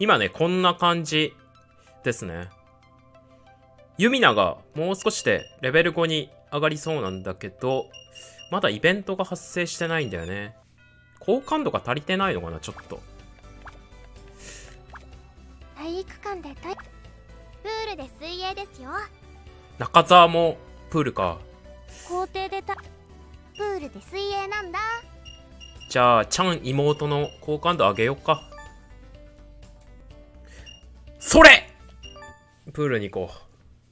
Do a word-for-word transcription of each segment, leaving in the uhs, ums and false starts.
今ね、こんな感じですね。ユミナがもう少しでレベルごに上がりそうなんだけど、まだイベントが発生してないんだよね。好感度が足りてないのかな、ちょっと。 体育館で体プールで水泳ですよ。 中澤もプールか。 校庭でたプールで水泳なんだ。 じゃあ、ちゃん妹の好感度上げよっか。それプールに行こう。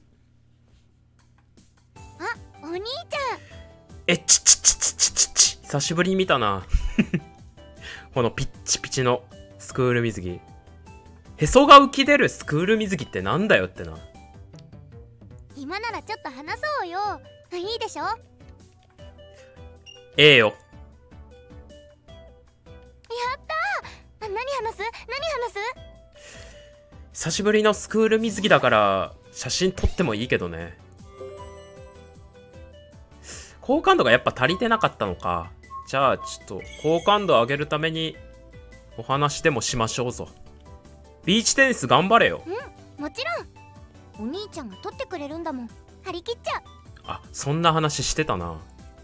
あ、お兄ちゃん。 え、ちちちちちちち。久しぶりに見たな。このピッチピチのスクール水着。へそが浮き出るスクール水着ってなんだよってな。 今ならちょっと話そうよ。いいでしょ。 ええよ。 やったー。何話す？何話す？ 久しぶりのスクール水着だから写真撮ってもいいけどね。好感度がやっぱ足りてなかったのか。じゃあちょっと好感度上げるためにお話でもしましょうぞ。ビーチテニス頑張れよ。 うん、もちろん。お兄ちゃんが取ってくれるんだもん。張り切っちゃう。 あ、そんな話してたな。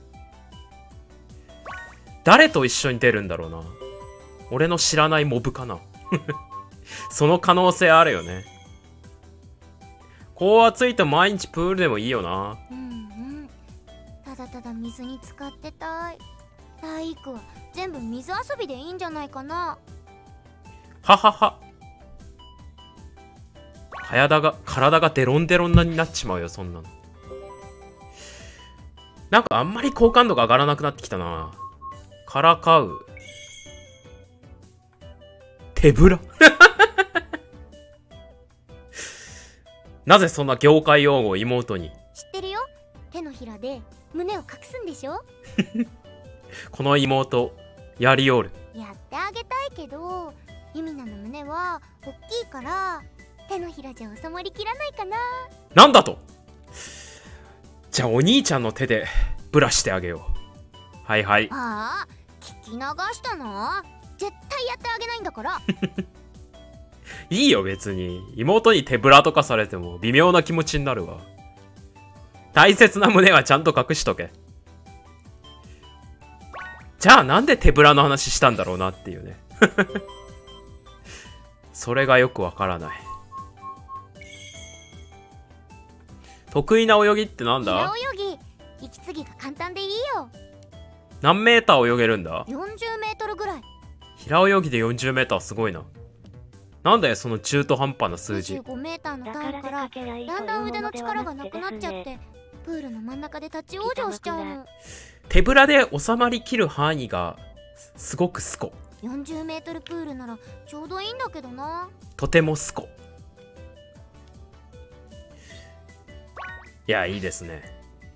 誰と一緒に出るんだろうな。俺の知らないモブかな。その可能性あるよね。こう暑いと毎日プールでもいいよな。 うんうん。ただただ水に浸かってたい。体育は全部水遊びでいいんじゃないかな。 ははは。体が、体がデロンデロンになっちまうよ、そんなの。なんかあんまり好感度が上がらなくなってきたな。からかう。手ぶらなぜそんな業界用語を妹に。 知ってるよ。手のひらで胸を隠すんでしょ。 この妹、やりおる。 やってあげたいけど、ユミナの胸は大きいから手のひらじゃ収まりきらないかな。 なんだと。じゃあお兄ちゃんの手でブラしてあげよう。はいはい。 ああ、聞き流したの？絶対やってあげないんだから。 いいよ別に。妹に手ぶらとかされても微妙な気持ちになるわ。大切な胸はちゃんと隠しとけ。じゃあなんで手ぶらの話したんだろうなっていうね。それがよくわからない。得意な泳ぎってなんだ？ 平泳ぎ。息継ぎが簡単でいいよ。 何メーター泳げるんだ？ よんじゅうメートルぐらい。 平泳ぎでよんじゅうメーターすごいな。なんだよその中途半端な数字。 にじゅうごメーターのターンからだんだん腕の力がなくなっちゃってプールの真ん中で立ち往生しちゃうの。 手ぶらで収まりきる範囲がすごくスコ。 よんじゅうメートルプールならちょうどいいんだけどな。 とてもスコ。いやいいですね。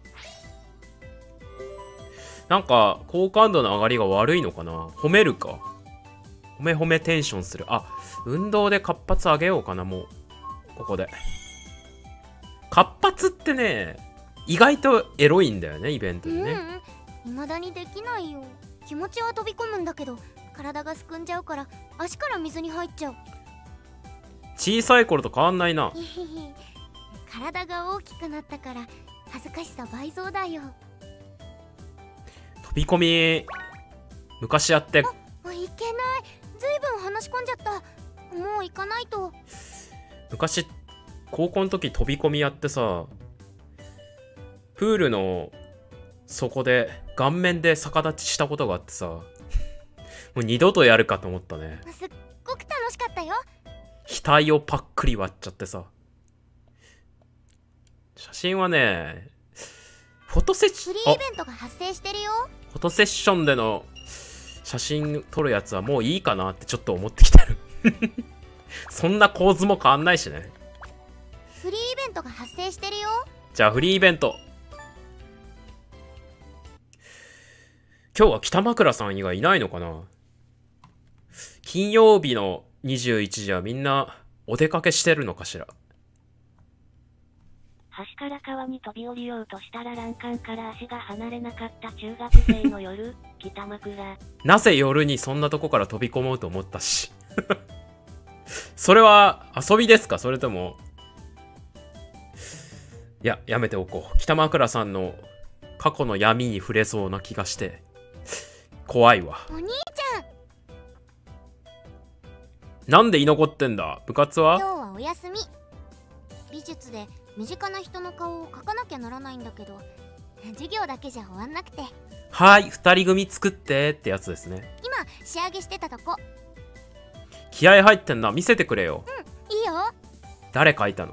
なんか好感度の上がりが悪いのかな。褒めるか。褒め褒めテンションする。あ、運動で活発上げようかな。もうここで活発ってね、意外とエロいんだよね、イベントでね。 うん、未だにできないよ。気持ちは飛び込むんだけど体がすくんじゃうから足から水に入っちゃう。 小さい頃と変わんないな。 体が大きくなったから恥ずかしさ倍増だよ。 飛び込み昔やって。 あ、いけない。ずいぶん話し込んじゃった。もう行かないと。 昔高校の時飛び込みやってさ、プールの底で顔面で逆立ちしたことがあってさ、もう二度とやるかと思ったね。 すっごく楽しかったよ。 額をパックリ割っちゃってさ。写真はね、フォトセッション、 フリーイベントが発生してるよ。 フォトセッションでの写真撮るやつはもういいかなってちょっと思ってきてる。そんな構図も変わんないしね。 フリーイベントが発生してるよ。 じゃあフリーイベント。今日は北枕さん以外いないのかな。金曜日のにじゅういちじはみんなお出かけしてるのかしら。 橋から川に飛び降りようとしたら欄干から足が離れなかった中学生の夜、北枕。 なぜ夜にそんなとこから飛び込もうと思ったし。そそれは遊びですか？それとも。いや、やめておこう。北枕さんの過去の闇に触れそうな気がして。怖いわ。 お兄ちゃん、 なんで居残ってんだ？部活は？ 今日はお休み。美術で身近な人の顔を描かなきゃならないんだけど、授業だけじゃ終わんなくて。 はい、二人組作ってってやつですね。 今仕上げしてたとこ。 気合入ってんな。見せてくれよ。 うん、いいよ。は誰描いたの？ い。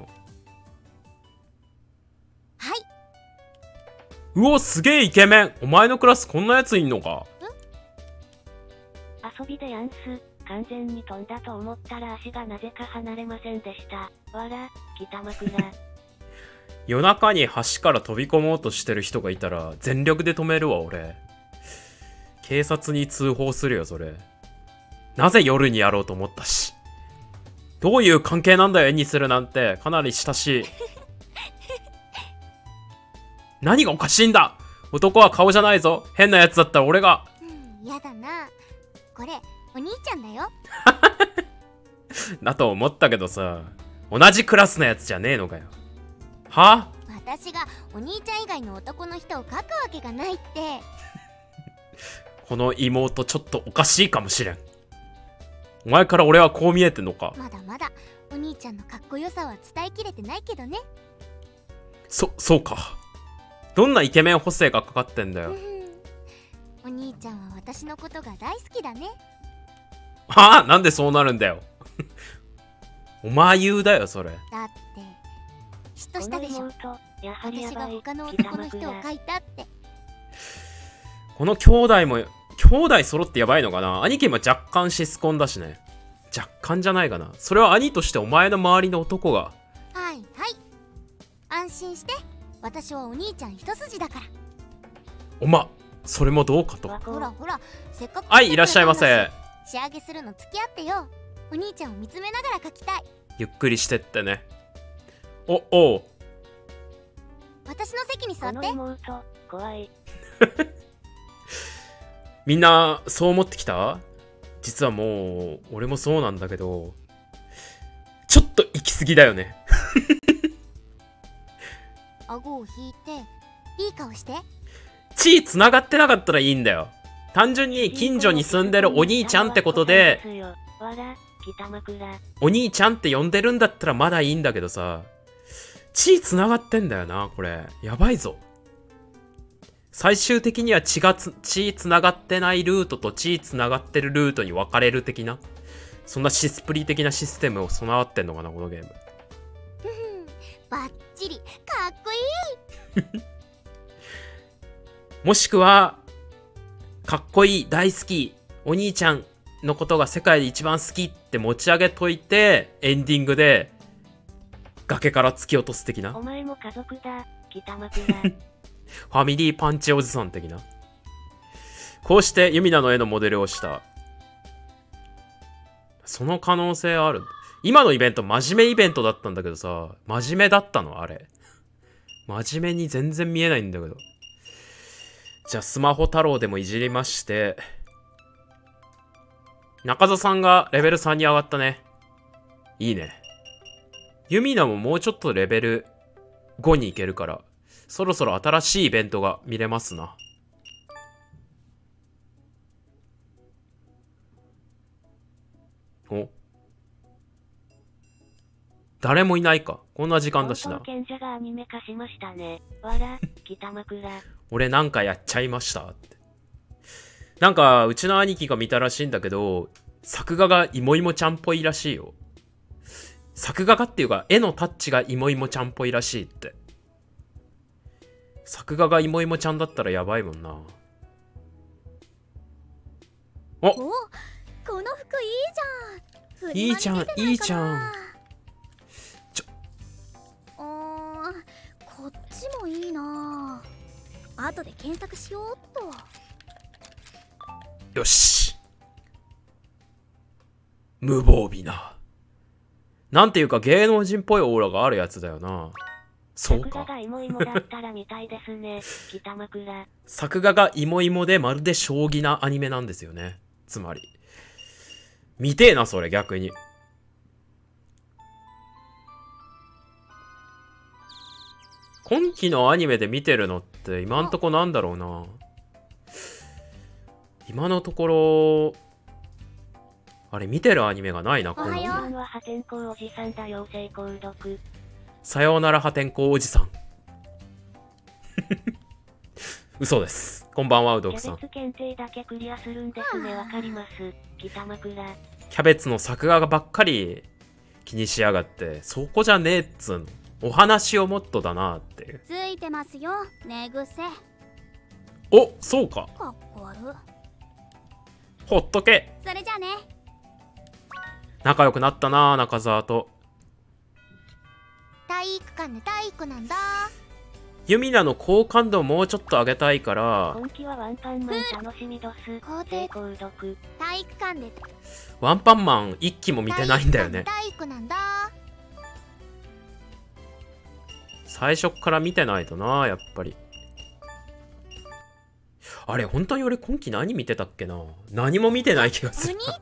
うお、すげえイケメン。お前のクラスこんなやついんのか？ 遊びでやんす。完全に飛んだと思ったら足がなぜか離れませんでした。わら、北枕。 夜中に橋から飛び込もうとしてる人がいたら全力で止めるわ、俺。警察に通報するよ、それ。なぜ夜にやろうと思ったし。どういう関係なんだよ、絵にするなんて。かなり親しい。何がおかしいんだ？男は顔じゃないぞ。変なやつだったら俺が。 うん、やだな。これお兄ちゃんだよ。 だと思ったけどさ、同じクラスのやつじゃねえのかよ。は？ 私がお兄ちゃん以外の男の人を描くわけがないって。 この妹ちょっとおかしいかもしれん。お前から俺はこう見えてんのか？ まだまだお兄ちゃんのかっこよさは伝えきれてないけどね。 そ、そうか。どんなイケメン補正がかかってんだよ。 お兄ちゃんは私のことが大好きだね。 はあ、なんでそうなるんだよ。お前言うだよ、それ。 だって嫉妬したでしょ。 この妹やはりや私がばい。 他の北男の人を枕。 描いたって。 この兄弟も、兄弟揃ってやばいのかな？兄貴も若干シスコンだしね。若干じゃないかな。それは兄としてお前の周りの男が。 はいはい、安心して。私はお兄ちゃん一筋だから。 おま、それもどうかと。 ほらほら、せっかくはい、いらっしゃいませ。 仕上げするの付き合ってよ。お兄ちゃんを見つめながら描きたい。 ゆっくりしてってね。お、おう。 私の席に座って。 この妹、怖い。 みんな、そう思ってきた？実はもう、俺もそうなんだけど、ちょっと行き過ぎだよね。 顎を引いて、いい顔して。 血繋がってなかったらいいんだよ。単純に近所に住んでるお兄ちゃんってことで、 わら、北枕。 お兄ちゃんって呼んでるんだったらまだいいんだけどさ、血繋がってんだよな、これ。やばいぞ。最終的には血がつ、血繋がってないルートと血繋がってるルートに分かれる的な、そんなシスプリ的なシステムを備わってんのかな、このゲーム。 バッチリ、かっこいい。 もしくは、かっこいい、大好き、お兄ちゃんのことが世界で一番好きって持ち上げといて、エンディングで、崖から突き落とす的な。 お前も家族だ、北枕。 ファミリーパンチおじさん的な。こうしてユミナの絵のモデルをした。その可能性ある。今のイベント真面目イベントだったんだけどさ、真面目だったのあれ。真面目に全然見えないんだけど。じゃあスマホ太郎でもいじりまして。中澤さんがレベルさんに上がったね。いいね。ユミナももうちょっとレベルごに行けるから、そろそろ新しいイベントが見れますな。お、誰もいないか。こんな時間だしな。 賢者がアニメ化しましたね。わら、北枕。 俺なんかやっちゃいましたって。なんかうちの兄貴が見たらしいんだけど、作画がいもいもちゃんっぽいらしいよ。作画がっていうか絵のタッチがいもいもちゃんっぽいらしいって。作画がいもいもちゃんだったらやばいもんな。お、 お、この服いいじゃん。 いいじゃん、いいじゃん。ちょ、 うーん、こっちもいいな。後で検索しようっと。 よし。無防備な。なんていうか芸能人っぽいオーラがあるやつだよな。そうか。 作画がイモイモだったら見たいですね。北枕。 作画がイモイモでまるで将棋なアニメなんですよね。つまり。見てえな、それ逆に。 今期のアニメで見てるのって今んとこなんだろうな。今のところあれ見てるアニメがないな。このおはよう今のは破天荒おじさんだよ、性購読。 さようなら破天荒おじさん嘘です。こんばんはうどくさん。 キャベツ検定だけクリアするんですね。わかります。北枕。 キャベツの作画ばっかり気にしやがって、そこじゃねえっつうの。お話をもっとだなっていう。 ついてますよ寝癖。 お、そうか。 かっこ悪。 ほっとけ。 それじゃあね。 仲良くなったな中澤と。 体育館で体育なんだ。 ユミナの好感度をもうちょっと上げたいから、 今期はワンパンマン楽しみどす。 肯定性購読。 体育館でワンパンマン一期も見てないんだよね。 体育なんだ。 最初っから見てないとな、やっぱり。あれ、本当に俺今期何見てたっけな。何も見てない気がおする。 兄ちゃん。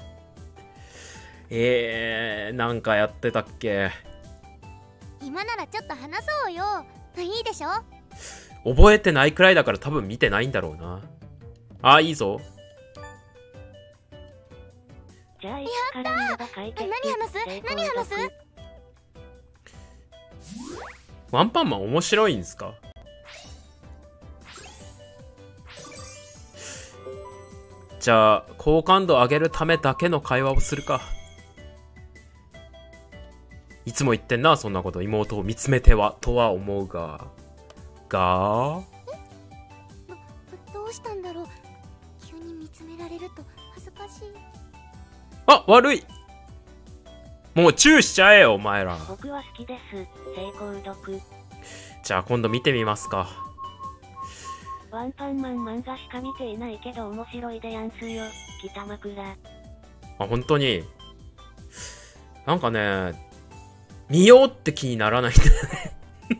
えー、なんかやってたっけ。 今ならちょっと話そうよ。いいでしょ。 覚えてないくらいだから多分見てないんだろうな。あ、いいぞ。 じゃあいつから見れば解決。 何話す性購何話す。 読。 ワンパンマン面白いんですか。じゃあ好感度上げるためだけの会話をするか。いつも言ってんなそんなこと。妹を見つめてはとは思うががどうしたんだろう。急に見つめられると恥ずかしい。 あ、悪い。もうチューしちゃえよお前ら。 僕は好きです。性購読。 じゃあ今度見てみますか。 ワンパンマン漫画しか見ていないけど面白いでやんすよ。北枕。 あ、本当になんかね、見ようって気にならないんだよね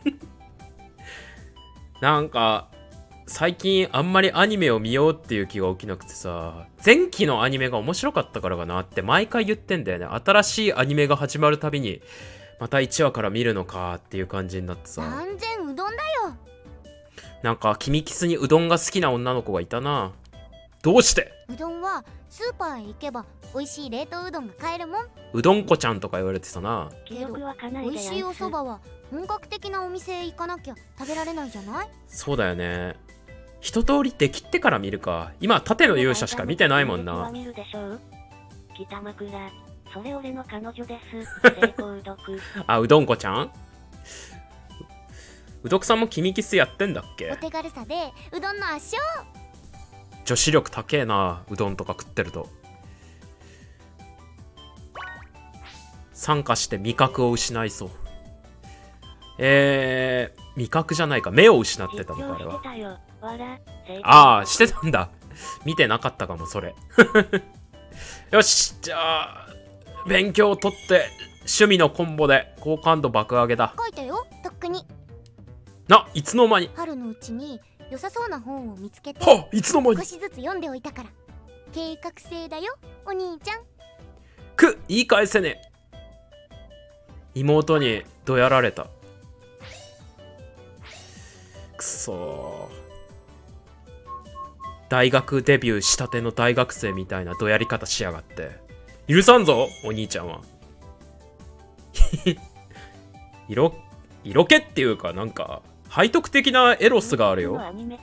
なんか最近あんまりアニメを見ようっていう気が起きなくてさ、前期のアニメが面白かったからかなって毎回言ってんだよね。新しいアニメが始まるたびにまたいちわから見るのかっていう感じになってさ。 断然うどんだよ。 なんか君キスにうどんが好きな女の子がいたな。どうして？ うどんはスーパーへ行けば美味しい冷凍うどんが買えるもん。 うどんこちゃんとか言われてたな。 記憶はかな美いでやんす。 味しいお蕎麦は本格的なお店へ行かなきゃ食べられないじゃない。 そうだよね。一通りで切ってから見るか。今縦の勇者しか見てないもんな。 見るでしょう。北枕。それ俺の彼女です。性購読。 あ、うどんこちゃん。うどくさんも君キスやってんだっおけ。 手軽さでうどんの圧勝。 女子力高えな、うどんとか食ってると。参加して味覚を失いそう。えー、味覚じゃないか、目を失ってたのかあれは。ああ、してたんだ。見てなかったかもそれよし、じゃあ勉強を取って趣味のコンボで好感度爆上げだ。 書いたよとっくに。 な、いつの間に。 春のうちに良さそうな本を見つけて、 はっ、いつの間に。 少しずつ読んでおいたから。計画性だよお兄ちゃん。 く、言い返せねえ。妹にどやられた。くそー。大学デビューしたての大学生みたいなどやり方しやがって。許さんぞお兄ちゃんは色色気っていうか、なんか背徳的なエロスがあるよ。 ああるもん。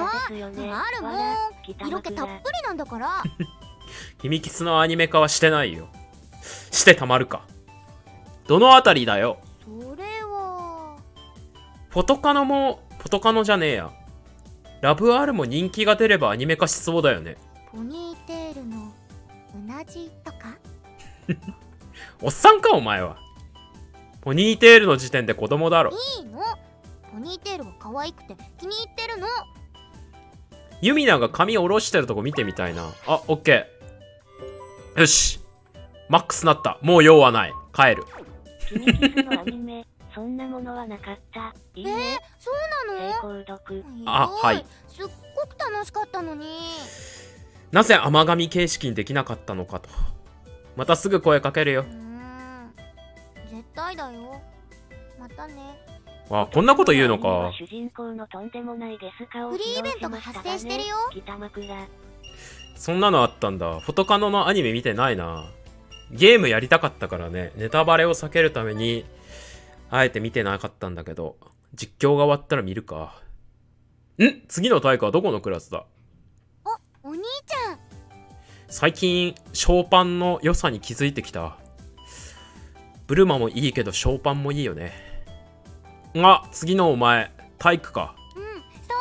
色気たっぷりなんだから君キスのアニメ化はしてないよ。してたまるか。どのあたりだよ。 それはフォトカノもフォトカノじゃねえや。ラブ R も人気が出ればアニメ化しそうだよね。 ポニーテールのうなじとかおっさんかお前は。ポニーテールの時点で子供だろ。 いいの。ポニーテールは可愛くて気に入ってるの。 ユミナが髪下ろしてるとこ見てみたいな。あ、オッケー。よし、マックスなった。もう用はない。帰る。 君キスのアニメ、そんなものはなかった。いいね。 えー、そうなの。 性購読。 あ、はい。 すっごく楽しかったのに。 なぜ甘噛み形式にできなかったのかと。またすぐ声かけるよ。 うーん、絶対だよ。またね。 わ、こんなこと言うのか。 主人公のとんでもないゲス化をフリーイベントが発生してるよ。 北枕。 そんなのあったんだ。フォトカノのアニメ見てないな。ゲームやりたかったからね、ネタバレを避けるためにあえて見てなかったんだけど、実況が終わったら見るか。ん？次の大会はどこのクラスだ？ お兄ちゃん。 最近ショーパンの良さに気づいてきた。ブルマもいいけどショーパンもいいよね。あ、次のお前体育か。 うん、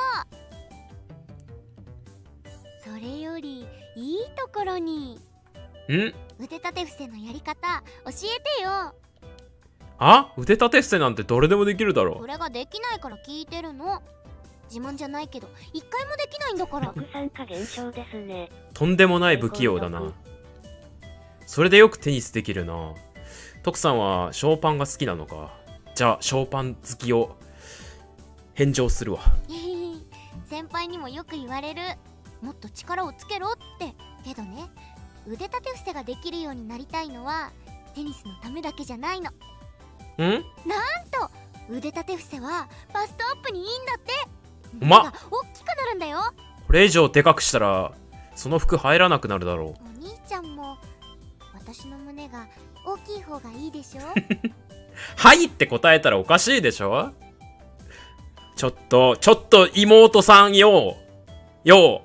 そう。それよりいいところに。 ん？ 腕立て伏せのやり方教えてよ。 あ？腕立て伏せなんてどれでもできるだろ。 それができないから聞いてるの。自慢じゃないけど一回もできないんだから。 特参加現象ですね。 とんでもない不器用だな。それでよくテニスできるな。徳さんはショーパンが好きなのか。じゃあショーパン好きを返上するわ。 先輩にもよく言われる。もっと力をつけろって。けどね、腕立て伏せができるようになりたいのはテニスのためだけじゃないの。 ん？ なんと腕立て伏せはバストアップにいいんだって。 おまっ、 大きくなるんだよ。 これ以上でかくしたらその服入らなくなるだろう。 お兄ちゃんも私の胸が大きい方がいいでしょ。 はいって答えたらおかしいでしょ。ちょっとちょっと妹さんよよ。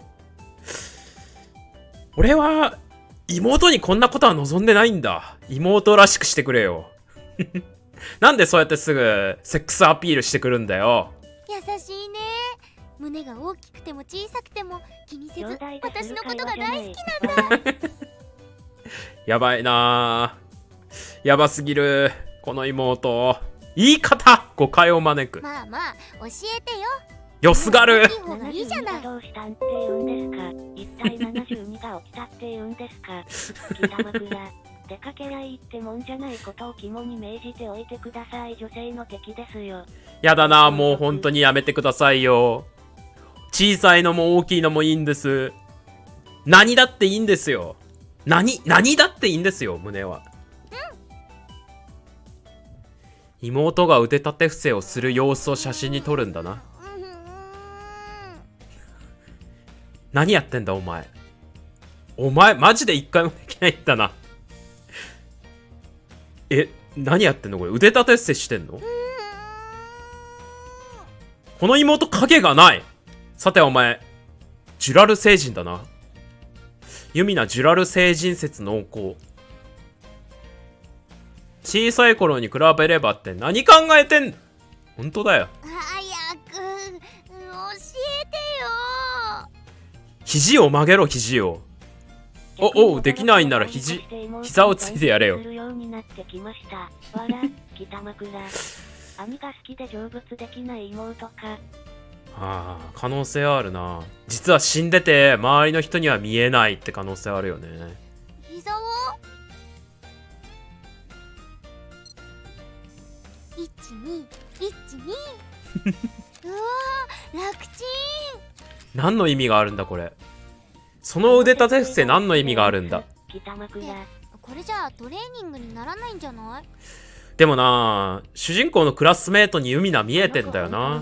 俺は妹にこんなことは望んでないんだ。妹らしくしてくれよ。なんでそうやってすぐセックスアピールしてくるんだよ。 優しいね。胸が大きくても小さくても気にせず私のことが大好きなんだ。 やばいなぁ。やばすぎる。この妹。言い方誤解を招く。 まあまあ教えてよ。 よすがる。 いいじゃない。 どうしたんって言うんですか。一体ななじゅうにが起きたって言うんですか。北枕。出かけりゃいいってもんじゃないことを肝に銘じておいてください。女性の敵ですよ。 やだな、もう本当にやめてくださいよ。小さいのも大きいのもいいんです。何だっていいんですよ。何、何だっていいんですよ、胸は。うん、妹が腕立て伏せをする様子を写真に撮るんだな。何やってんだ、お前。お前、マジで一回もできないんだな。え、何やってんのこれ。腕立て伏せしてんの？この妹影がない。さてお前、ジュラル星人だな。ユミナジュラル星人説濃厚。小さい頃に比べればって何考えてんの？本当だよ。 早く教えてよ。 肘を曲げろ、肘を。お、お、できないんなら肘、膝をついてやれよ。 網が好きで成仏できない妹か。 ああ、可能性あるな。実は死んでて周りの人には見えないって可能性あるよね。 膝をいちにいちにうわ楽ちん。 何の意味があるんだこれ。その腕立て伏せ何の意味があるんだ。 これじゃあトレーニングにならないんじゃない？ でもな、主人公のクラスメートにユミナ見えてんだよな。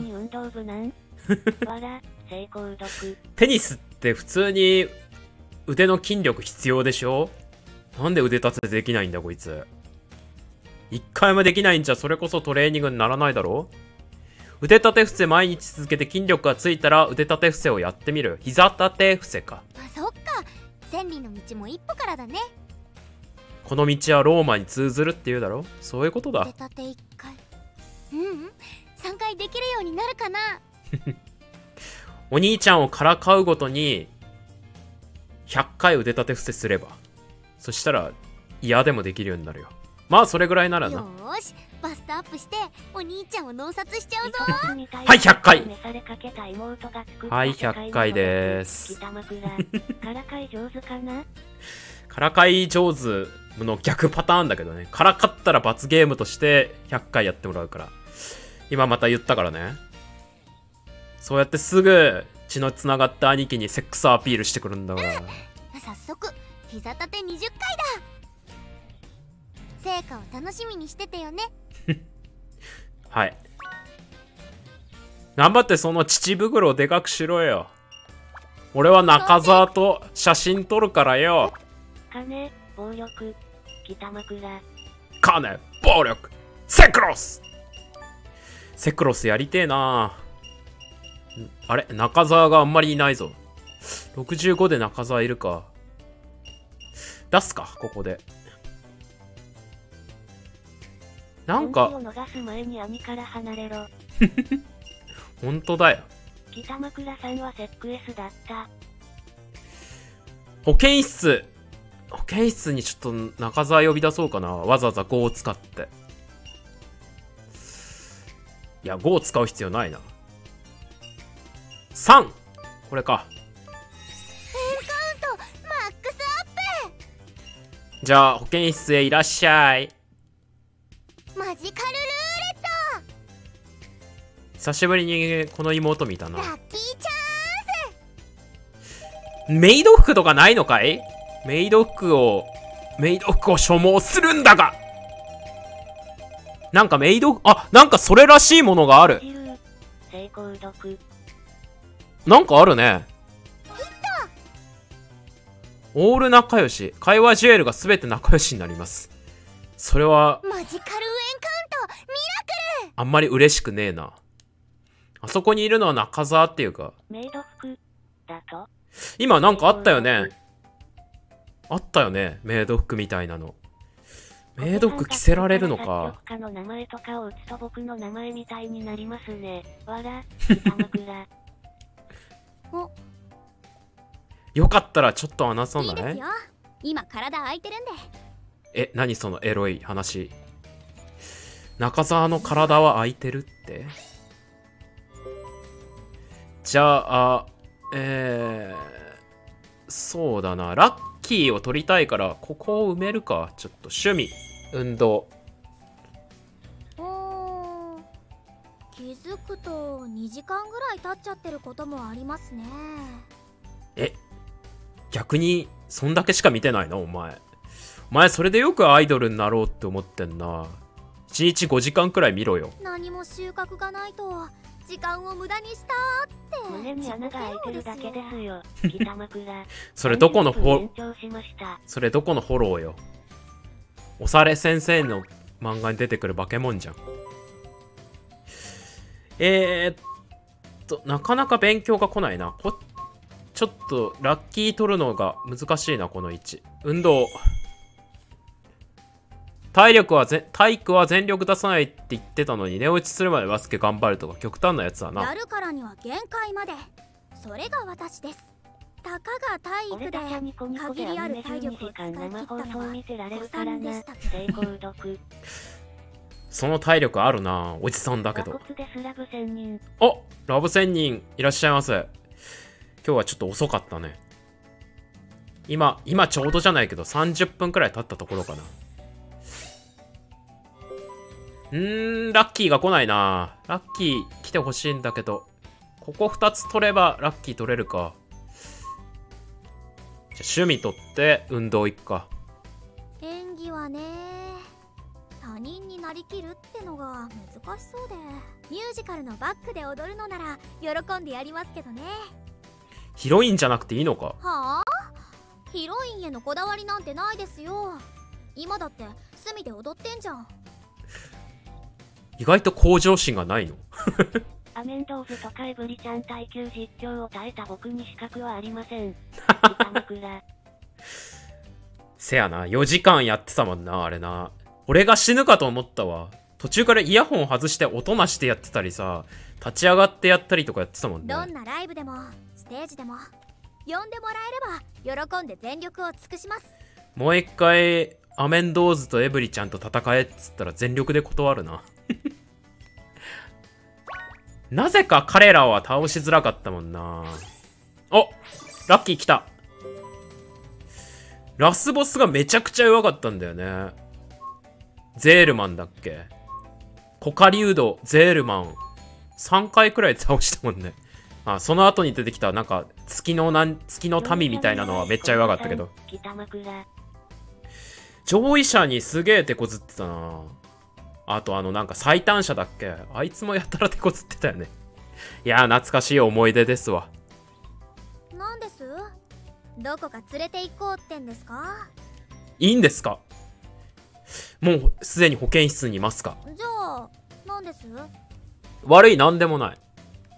テニスって普通に腕の筋力必要でしょ？なんで腕立てできないんだこいつ。一回もできないんじゃそれこそトレーニングにならないだろ？腕立て伏せ毎日続けて筋力がついたら腕立て伏せをやってみる。膝立て伏せか。 あ、そっか。千里の道も一歩からだね。 この道はローマに通ずるって言うだろ？そういうことだ。 腕立ていっかい。うんうん。さんかいできるようになるかな。 お兄ちゃんをからかうごとにひゃっかい腕立て伏せすれば、そしたら嫌でもできるようになるよ。まあそれぐらいならな。 よーし、バストアップしてお兄ちゃんを脳殺しちゃうぞ。 はいひゃっかい。はいひゃっかいです。 からかい上手かな？ からかい上手の逆パターンだけどね。からかったら罰ゲームとしてひゃっかいやってもらうから。今また言ったからね。そうやってすぐ血のつながった兄貴にセックスアピールしてくるんだから。 早速膝立てにじゅっかいだ。成果を楽しみにしててよね。 はい。 頑張ってその乳袋をでかくしろよ。俺は中澤と写真撮るからよ。 金、暴力、北枕。 金、暴力、セクロス。セクロスやりてえな。あれ、中澤があんまりいないぞ。ろくじゅうごで中澤いるか。出すか、ここで。なんか本気を逃す前に網から離れろ。 ほんとだよ。 北枕さんはセック S だった。 保健室。保健室にちょっと中澤呼び出そうかな。わざわざごを使って。いや、ごを使う必要ないな。さん! これか。 エンカウントマックスアッじゃあ保健室へいらっしゃい。 プ。マジカルルーレッ久しぶりにこの妹見たな。 ト。ラッキーチメイド服とかないのかい？メイド服をメイド服を所望するんだが、なんかメイド、あ、なんかそれらしいものがある。 成功読。 なんかあるね。オール仲良し。会話ジュエルがすべて仲良しになります。それはャンス。マジカルエンカウントミラクル。 あんまり嬉しくねえな。あそこにいるのは中澤っていうか。 メイド服だと今なんかあったよね。あったよね。メイド服みたいなの。メイド服着せられるのか。 作曲家の名前とかを打つと僕の名前みたいになりますね。わら、北枕。 お、 よかったらちょっと話そうないね。 いですよ。今体空いてるんで。 え、何そのエロい話。中澤の体は空いてるって。じゃあ、えー、そうだな。ラッキーを取りたいから、ここを埋めるか。ちょっと趣味、運動。 おー、気づくとにじかんぐらい経っちゃってることもありますね。 え、逆に、そんだけしか見てないのお前。お前、それでよくアイドルになろうって思ってんな。いちにちごじかんくらい見ろよ。 何も収穫がないと時間を無駄にしたって胸に穴が開いてるだけですよ。北枕。 それどこのフォ延長しました。 それどこのフォローよ。おされ先生の漫画に出てくるバケモンじゃん。えー、っとなかなか勉強が来ないな。こちょっとラッキー取るのが難しいな。この位置。運動。体力はぜ体育は全力出さないって言ってたのに、寝落ちするまでバスケ頑張るとか極端なやつだな。 やるからには限界まで。それが私です。たかが体育で限りある体力を使い切ったのは誤算でしたけど。 その体力あるな。おじさんだけど。お、ラブ仙人いらっしゃいませ。今日はちょっと遅かったね。今今ちょうどじゃないけどさんじゅっぷんくらい経ったところかな。うーん、ラッキーが来ないな。ラッキー来てほしいんだけど、ここふたつ取ればラッキー取れるか。じゃあ趣味取って運動行くか。 演技はね、他人になりきるってのが難しそうで、ミュージカルのバックで踊るのなら喜んでやりますけどね。 ヒロインじゃなくていいのか。 はあ、ヒロインへのこだわりなんてないですよ。今だって隅で踊ってんじゃん。 意外と向上心がないの。 アメンドーズとかエブリちゃん耐久実況を耐えた僕に資格はありません。 せやな、よじかんやってたもんな、あれな。俺が死ぬかと思ったわ。途中からイヤホン外して音なしてやってたりさ、立ち上がってやったりとかやってたもんね。 どんなライブでもステージでも呼んでもらえれば喜んで全力を尽くします。 もう一回アメンドーズとエブリちゃんと戦えっつったら全力で断るな。なぜか彼らは倒しづらかったもんな。お、ラッキー来た。ラスボスがめちゃくちゃ弱かったんだよね。ゼールマンだっけ。コカリュード、ゼールマンさんかいくらい倒したもんね。あ、その後に出てきたなんか月のなん月の民みたいなのはめっちゃ弱かったけど、上位者にすげえ手こずってたな。あとあのなんか最短者だっけ、あいつもやたら手こずってたよね。 いやー、懐かしい思い出ですわ。 なんです？どこか連れて行こうってんですか？ いいんですか？もうすでに保健室にいますか？ じゃあなんです？ 悪い、なんでもない。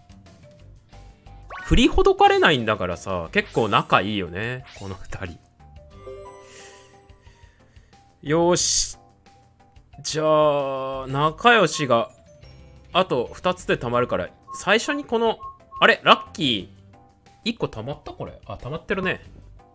振りほどかれないんだからさ、結構仲いいよね、この二人。よーし。じゃあ、仲良しが、あとふたつで貯まるから、最初にこの、あれラッキー、いっこ貯まったこれ。あ、貯まってるね。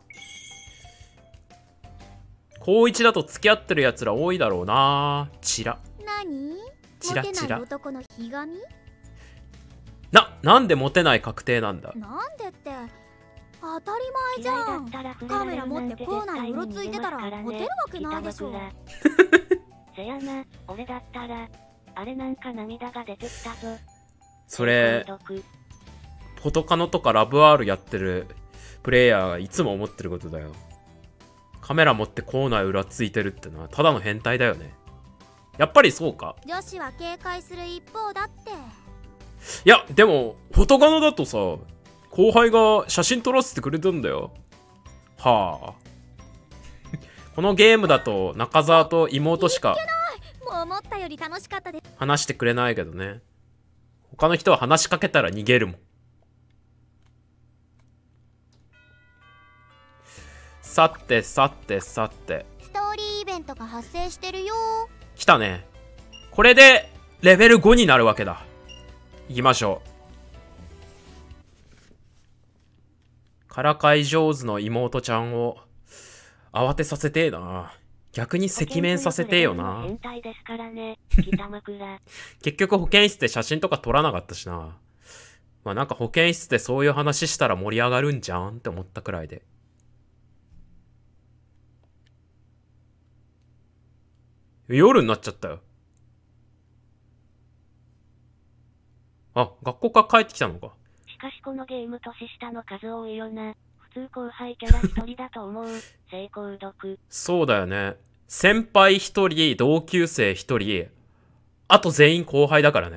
高いちだと付き合ってるやつら多いだろうな。チラ。 何？ チラチラ。 モテない男のひがみ？ な、なんでモテない確定なんだ。 なんでって当たり前じゃん。カメラ持ってコーナーにうろついてたらモテるわけないでしょ。 せやな、俺だったらあれなんか涙が出てきたぞ。 それポトカノとかラブ アール やってるプレイヤーがいつも思ってることだよ。カメラ持ってコーナー裏ついてるってのはただの変態だよね。やっぱりそうか。 女子は警戒する一方だって。 いやでもフォトカノだとさ、後輩が写真撮らせてくれたんだよ。はあこのゲームだと中澤と妹しかもう思ったより楽しかったです。 話してくれないけどね。他の人は話しかけたら逃げるもん。さてさてさて、 ストーリーイベントが発生してるよ。 来たね。これでレベルごになるわけだ。行きましょう。からかい上手の妹ちゃんを慌てさせてえな。逆に赤面させてえよな。 変態ですからね、北枕。 結局保健室で写真とか撮らなかったしな。まあなんか保健室でそういう話したら盛り上がるんじゃんって思ったくらいで。夜になっちゃったよ。あ、学校から帰ってきたのか。 しかしこのゲーム年下の数多いよな。普通後輩キャラ一人だと思う。成功読。 そうだよね。先輩一人、同級生一人、あと全員後輩だからね。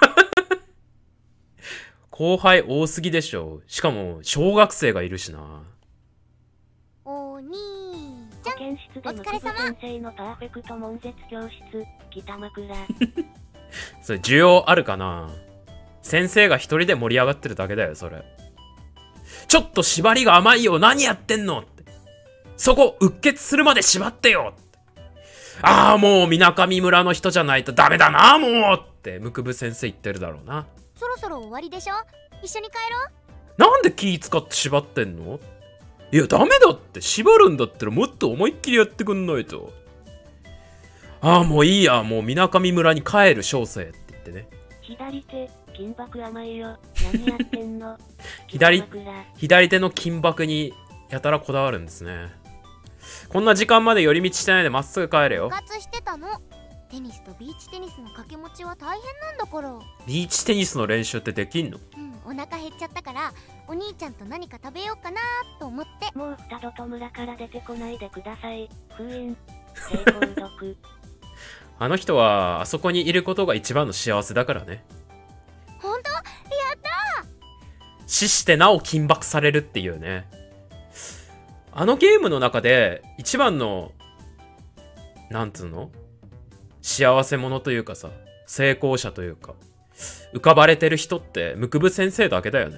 後輩多すぎでしょ。しかも小学生がいるしな。 お兄ちゃん、 保健室でお疲れ様。 先生のパーフェクト悶絶教室、北枕。 それ需要あるかな。先生が一人で盛り上がってるだけだよ、それ。ちょっと縛りが甘いよ、何やってんのって。そこ、うっ血するまで縛ってよって。ああ、もう、みなかみ村の人じゃないとダメだな、もうって、ムクブ先生言ってるだろうな。 そろそろ終わりでしょ。一緒に帰ろう。 なんで気使って縛ってんの。いや、ダメだって。縛るんだったらもっと思いっきりやってくんないと。ああ、もういいや、もうみなかみ村に帰る小生って言ってね。 左手、金箔甘いよ。何やってんの。 左、左手の金箔にやたらこだわるんですね。こんな時間まで寄り道してないでまっすぐ帰れよ。 部活してたの。テニスとビーチテニスの掛け持ちは大変なんだから。 ビーチテニスの練習ってできんの？ うん、お腹減っちゃったからお兄ちゃんと何か食べようかなと思って。 もう二度と村から出てこないでください。封印。成功読。 あの人はあそこにいることが一番の幸せだからね。 ほんと？やったー。 死してなお金箔されるっていうね。あのゲームの中で一番のなんつうの幸せ者というかさ、成功者というか浮かばれてる人ってムクブ先生だけだよね。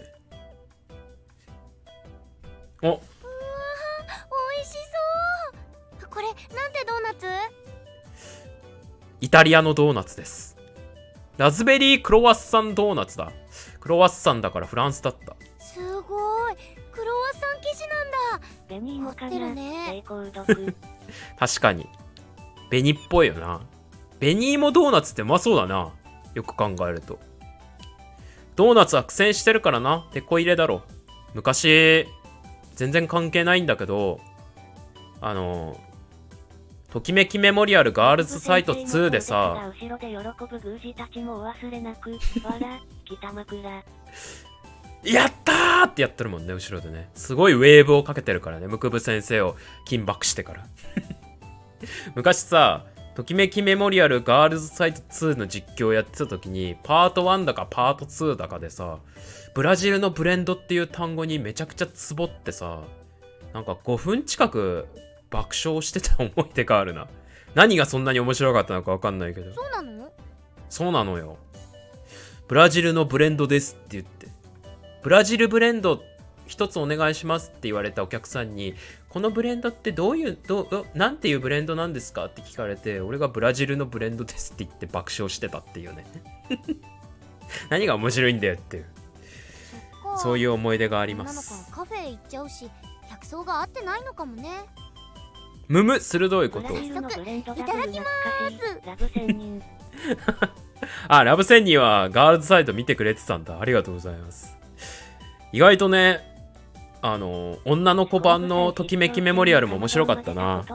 お、うわー、 美味しそう。これなんてドーナツ？ イタリアのドーナツです。ラズベリークロワッサンドーナツだ。クロワッサンだからフランスだった。 すごい、クロワッサン生地なんだ。 紅芋かな。成功読。 確かに紅っぽいよな。紅芋ドーナツってうまそうだな、よく考えると。ドーナツは苦戦してるからな、てこ入れだろ。昔全然関係ないんだけど、あのときめきメモリアルガールズサイトツーでさ、 後ろで喜ぶ宮司たちもお忘れなく。わら、北枕。 やったーってやってるもんね、後ろでね。すごいウェーブをかけてるからね、ムクブ先生を金箔してから。昔さ、 ときめきメモリアルガールズサイトツーの実況やってた時に、パートワンだかパートツーだかでさ、ブラジルのブレンドっていう単語にめちゃくちゃツボってさ、なんかごふん近く爆笑してた思い出があるな。何がそんなに面白かったのかわかんないけど。 そうなの？ そうなのよ。ブラジルのブレンドですって言って。ブラジルブレンド一つお願いしますって言われたお客さんに、このブレンドってどういう、どう、なんていうブレンドなんですかって聞かれて、俺がブラジルのブレンドですって言って爆笑してたっていうね。何が面白いんだよっていう。 そ, そういう思い出があります。 女の子はカフェ行っちゃうし、客層が合ってないのかもね。 むむ、鋭いこと。 ブラジルのブレンドいただきまーす。 ラブ仙人。 あ、ラブ仙人はガールズサイト見てくれてたんだ。ありがとうございます。意外とね、あの、女の子版のときめきメモリアルも面白かったな。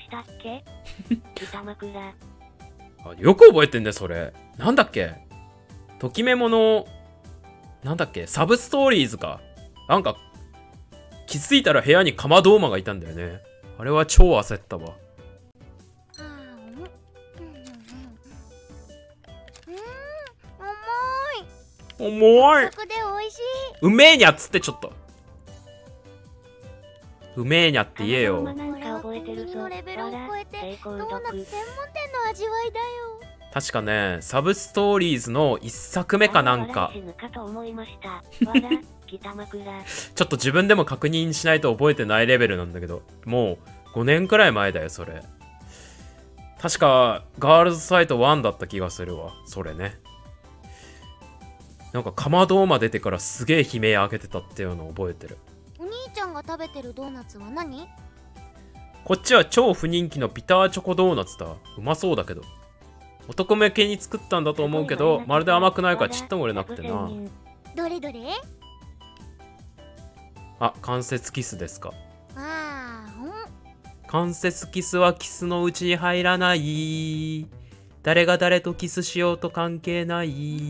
あ、よく覚えてんね、それ。なんだっけ、ときメモの、なんだっけ、サブストーリーズか。なんか、気づいたら部屋にかまどーまがいたんだよね。あれは超焦ったわ。重い。うめえにゃっつってちょっと。うめえにゃって言えよ。 これは国のレベルを超えてドーナツ専門店の味わいだよ。 確かね、サブストーリーズの一作目かなんか。ちょっと自分でも確認しないと覚えてないレベルなんだけど、もうごねんくらい前だよ、それ。確かガールズサイトワンだった気がするわ、それね。なんかかまどーま出てからすげえ悲鳴上げてたっていうのを覚えてる。 お兄ちゃんが食べてるドーナツは何？ こっちは超不人気のビターチョコドーナツだ。うまそうだけど。男向けに作ったんだと思うけど、まるで甘くないからちっとも売れなくてな。 どれどれ？ あ、関節キスですか。 あー、ほん。関節キスはキスのうちに入らない。誰が誰とキスしようと関係ない。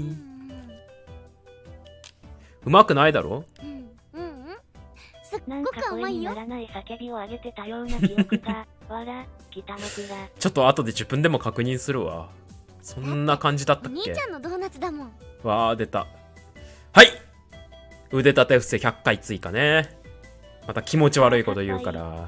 うまくないだろ？ うん、うん、うん。すっごく甘いよ。 ちょっと後で自分でも確認するわ。そんな感じだったっけ？ お兄ちゃんのドーナツだもん。 わあ、出た。はい、腕立て伏せひゃっかい追加ね。また気持ち悪いこと言うから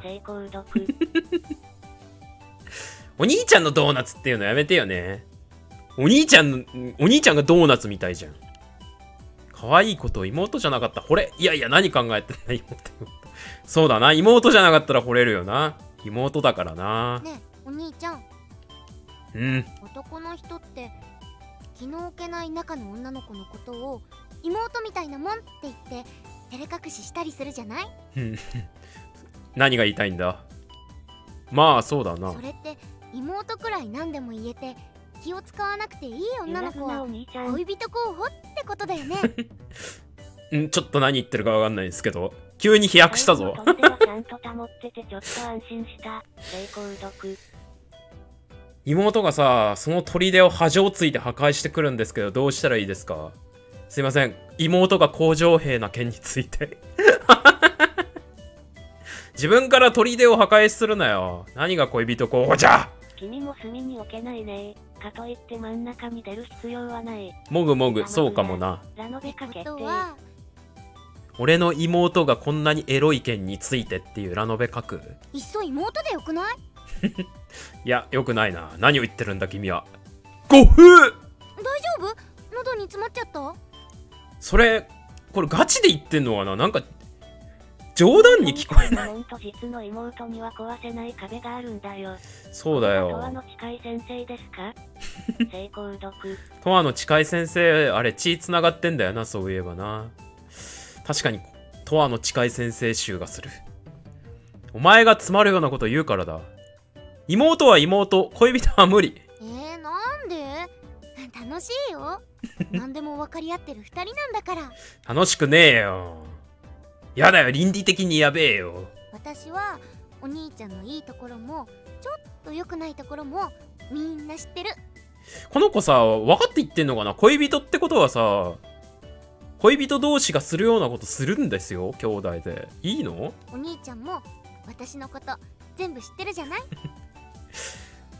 お兄ちゃんのドーナツっていうのやめてよね。お兄ちゃんのお兄ちゃんがドーナツみたいじゃん。可愛いことを妹じゃなかったら惚れ。いやいや、何考えてんだ妹。そうだな、妹じゃなかったら惚れるよな。妹だからな。 ねえ、お兄ちゃん。 うん。 男の人って気の置けない中の女の子のことを妹みたいなもんって言って照れ隠ししたりするじゃない？ 何が言いたいんだ？まあそうだな。 それって妹くらい何でも言えて気を使わなくていい女の子は恋人候補ってことだよね。 ん、ちょっと何言ってるかわかんないですけど、急に飛躍したぞ。妹がさ、その砦を波状ついて破壊してくるんですけど、どうしたらいいですか？すいません、妹が工場兵な件について。自分から砦を破壊するなよ。何が恋人候補じゃ。 君も隅に置けないね。かといって真ん中に出る必要はない。 もぐもぐ、そうかもな。 ラノベかけて。 俺の妹がこんなにエロい件についてっていうラノベ書く？ いっそ妹でよくない？ いや、よくないな。何を言ってるんだ君は。ごふう！大丈夫？喉に詰まっちゃった？ それ、これガチで言ってんのかな？なんか冗談に聞こえない。 実の妹には壊せない壁があるんだよ。 そうだよ。 とわの近い先生ですか？成功読。 とわの近い先生、あれ血つながってんだよな、そういえばな。確かにとわの近い先生集がする。お前が詰まるようなこと言うからだ。妹は妹、恋人は無理。 えー、なんで？楽しいよ。何でも分かり合ってる二人なんだから。 楽しくねえよ。やだよ、倫理的にやべえよ。 私はお兄ちゃんのいいところもちょっと良くないところもみんな知ってる。 この子さ、分かって言ってんのかな？恋人ってことはさ、恋人同士がするようなことするんですよ、兄弟で。いいの？ お兄ちゃんも私のこと全部知ってるじゃない？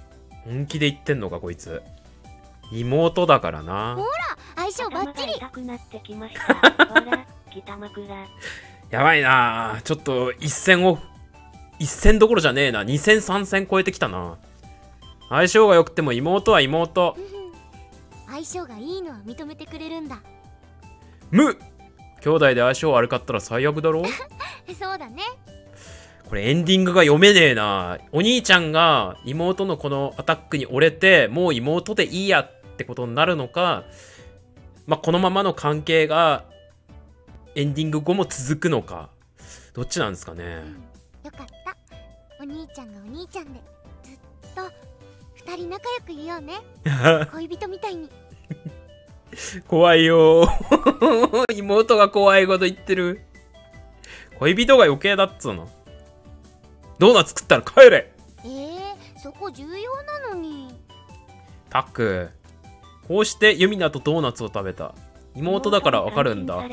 本気で言ってんのかこいつ。妹だからな。 相性バッチリ。 頭が痛くなってきました。わら、北枕。 やばいな。ちょっと一戦を一戦どころじゃねえな。二戦三戦超えてきたな。相性が良くても妹は妹。 相性がいいのは認めてくれるんだ。 む兄弟で相性悪かったら最悪だろ。 そうだね。 これエンディングが読めねえな。お兄ちゃんが妹のこのアタックに折れて、もう妹でいいやってことになるのか、まあ、このままの関係がエンディング後も続くのか、どっちなんですかね。 よかった。お兄ちゃんがお兄ちゃんでずっと二人仲良くいようね。恋人みたいに。 怖いよー。妹が怖いこと言ってる。恋人が余計だっつうの。ドーナツ食ったら帰れ。 えー、そこ重要なのに。 タック。こうしてユミナとドーナツを食べた。妹だからわかるんだ。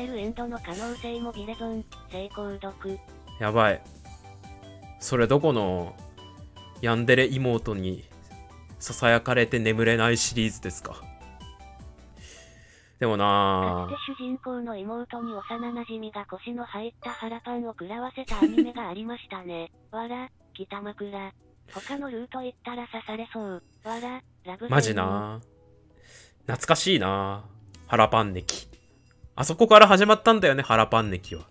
やばい。それどこのヤンデレ妹にささやかれて眠れないシリーズですか。でもなぁ。 かつて主人公の妹に幼馴染が腰の入った腹パンを食らわせたアニメがありましたね。わら、北枕。他のルート行ったら刺されそう。わら、ラブ。 マジなぁ。懐かしいなぁ。腹パンネキ。あそこから始まったんだよね、腹パンネキは。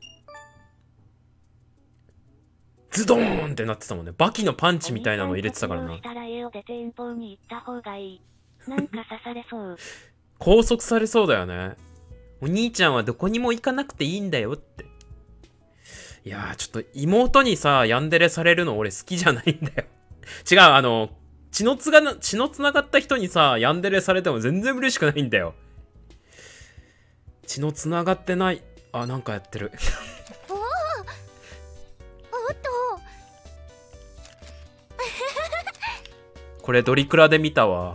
ズドーンってなってたもんね。バキのパンチみたいなの入れてたからな。 したら家を出て遠方に行った方がいい。なんか刺されそう。 拘束されそうだよね。お兄ちゃんはどこにも行かなくていいんだよって。いやー、ちょっと妹にさ、ヤンデレされるの俺好きじゃないんだよ。違う、あの、血のつがな、血のつながった人にさ、ヤンデレされても全然嬉しくないんだよ。血のつながってない。あ、なんかやってる。 おお、おっと。 これドリクラで見たわ。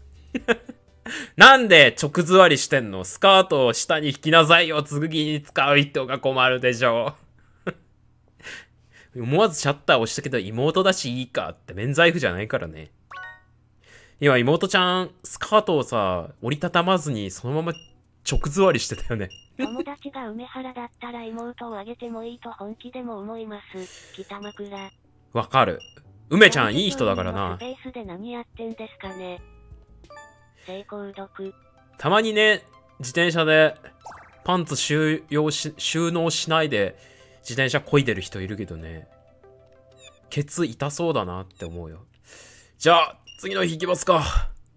なんで直座りしてんの？スカートを下に引きなさいよ。次に使う人が困るでしょ。思わずシャッター押したけど妹だしいいかって免罪符じゃないからね。今妹ちゃんスカートをさ折りたたまずにそのまま直座りしてたよね。 友達が梅原だったら妹をあげてもいいと本気でも思います。北枕。 わかる。梅ちゃんいい人だからな。 スペースで何やってんですかね。成功読。 たまにね、自転車でパンツ収容し収納しないで自転車漕いでる人いるけどね。ケツ痛そうだなって思うよ。じゃあ、次の日行きますか。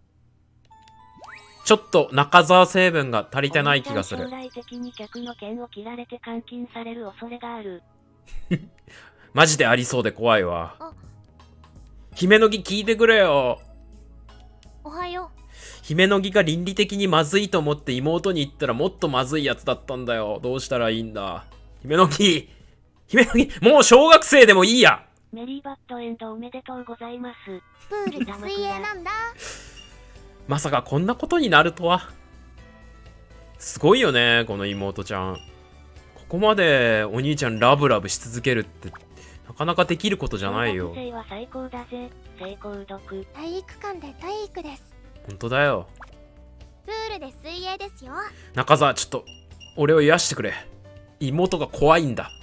ちょっと中沢成分が足りてない気がする。 将来的に客の剣を切られて監禁される恐れがある。 マジでありそうで怖いわ。姫の木聞いてくれよ。 おはよう。 姫の木が倫理的にまずいと思って妹に言ったらもっとまずいやつだったんだよ。どうしたらいいんだ。姫の木姫の木もう小学生でもいいや。 メリーバッドエンドおめでとうございます。 プールで水泳なんだ。 まさかこんなことになるとは。すごいよね、この妹ちゃん。ここまでお兄ちゃんラブラブし続けるってなかなかできることじゃないよ。 小学生は最高だぜ。成功読。 体育館で体育です。 本当だよ。 プールで水泳ですよ。 中澤、ちょっと俺を癒してくれ。妹が怖いんだ。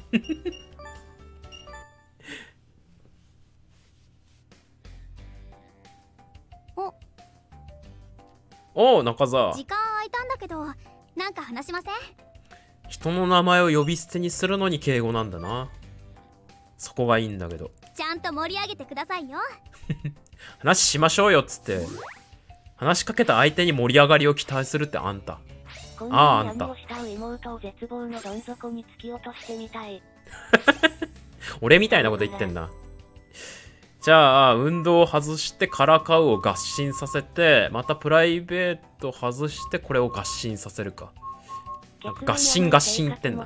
おおう、中澤。 時間空いたんだけど、なんか話しません？ 人の名前を呼び捨てにするのに敬語なんだな。そこがいいんだけど。 ちゃんと盛り上げてくださいよ。 話しましょうよっつって話しかけた相手に盛り上がりを期待するってあんた。ああ、あんた。 妹を絶望のどん底に突き落としてみたい。 俺みたいなこと言ってんな。じゃあ運動を外してからかうを合心させて、またプライベート外してこれを合心させるか。なんか合心合心言ってんだ。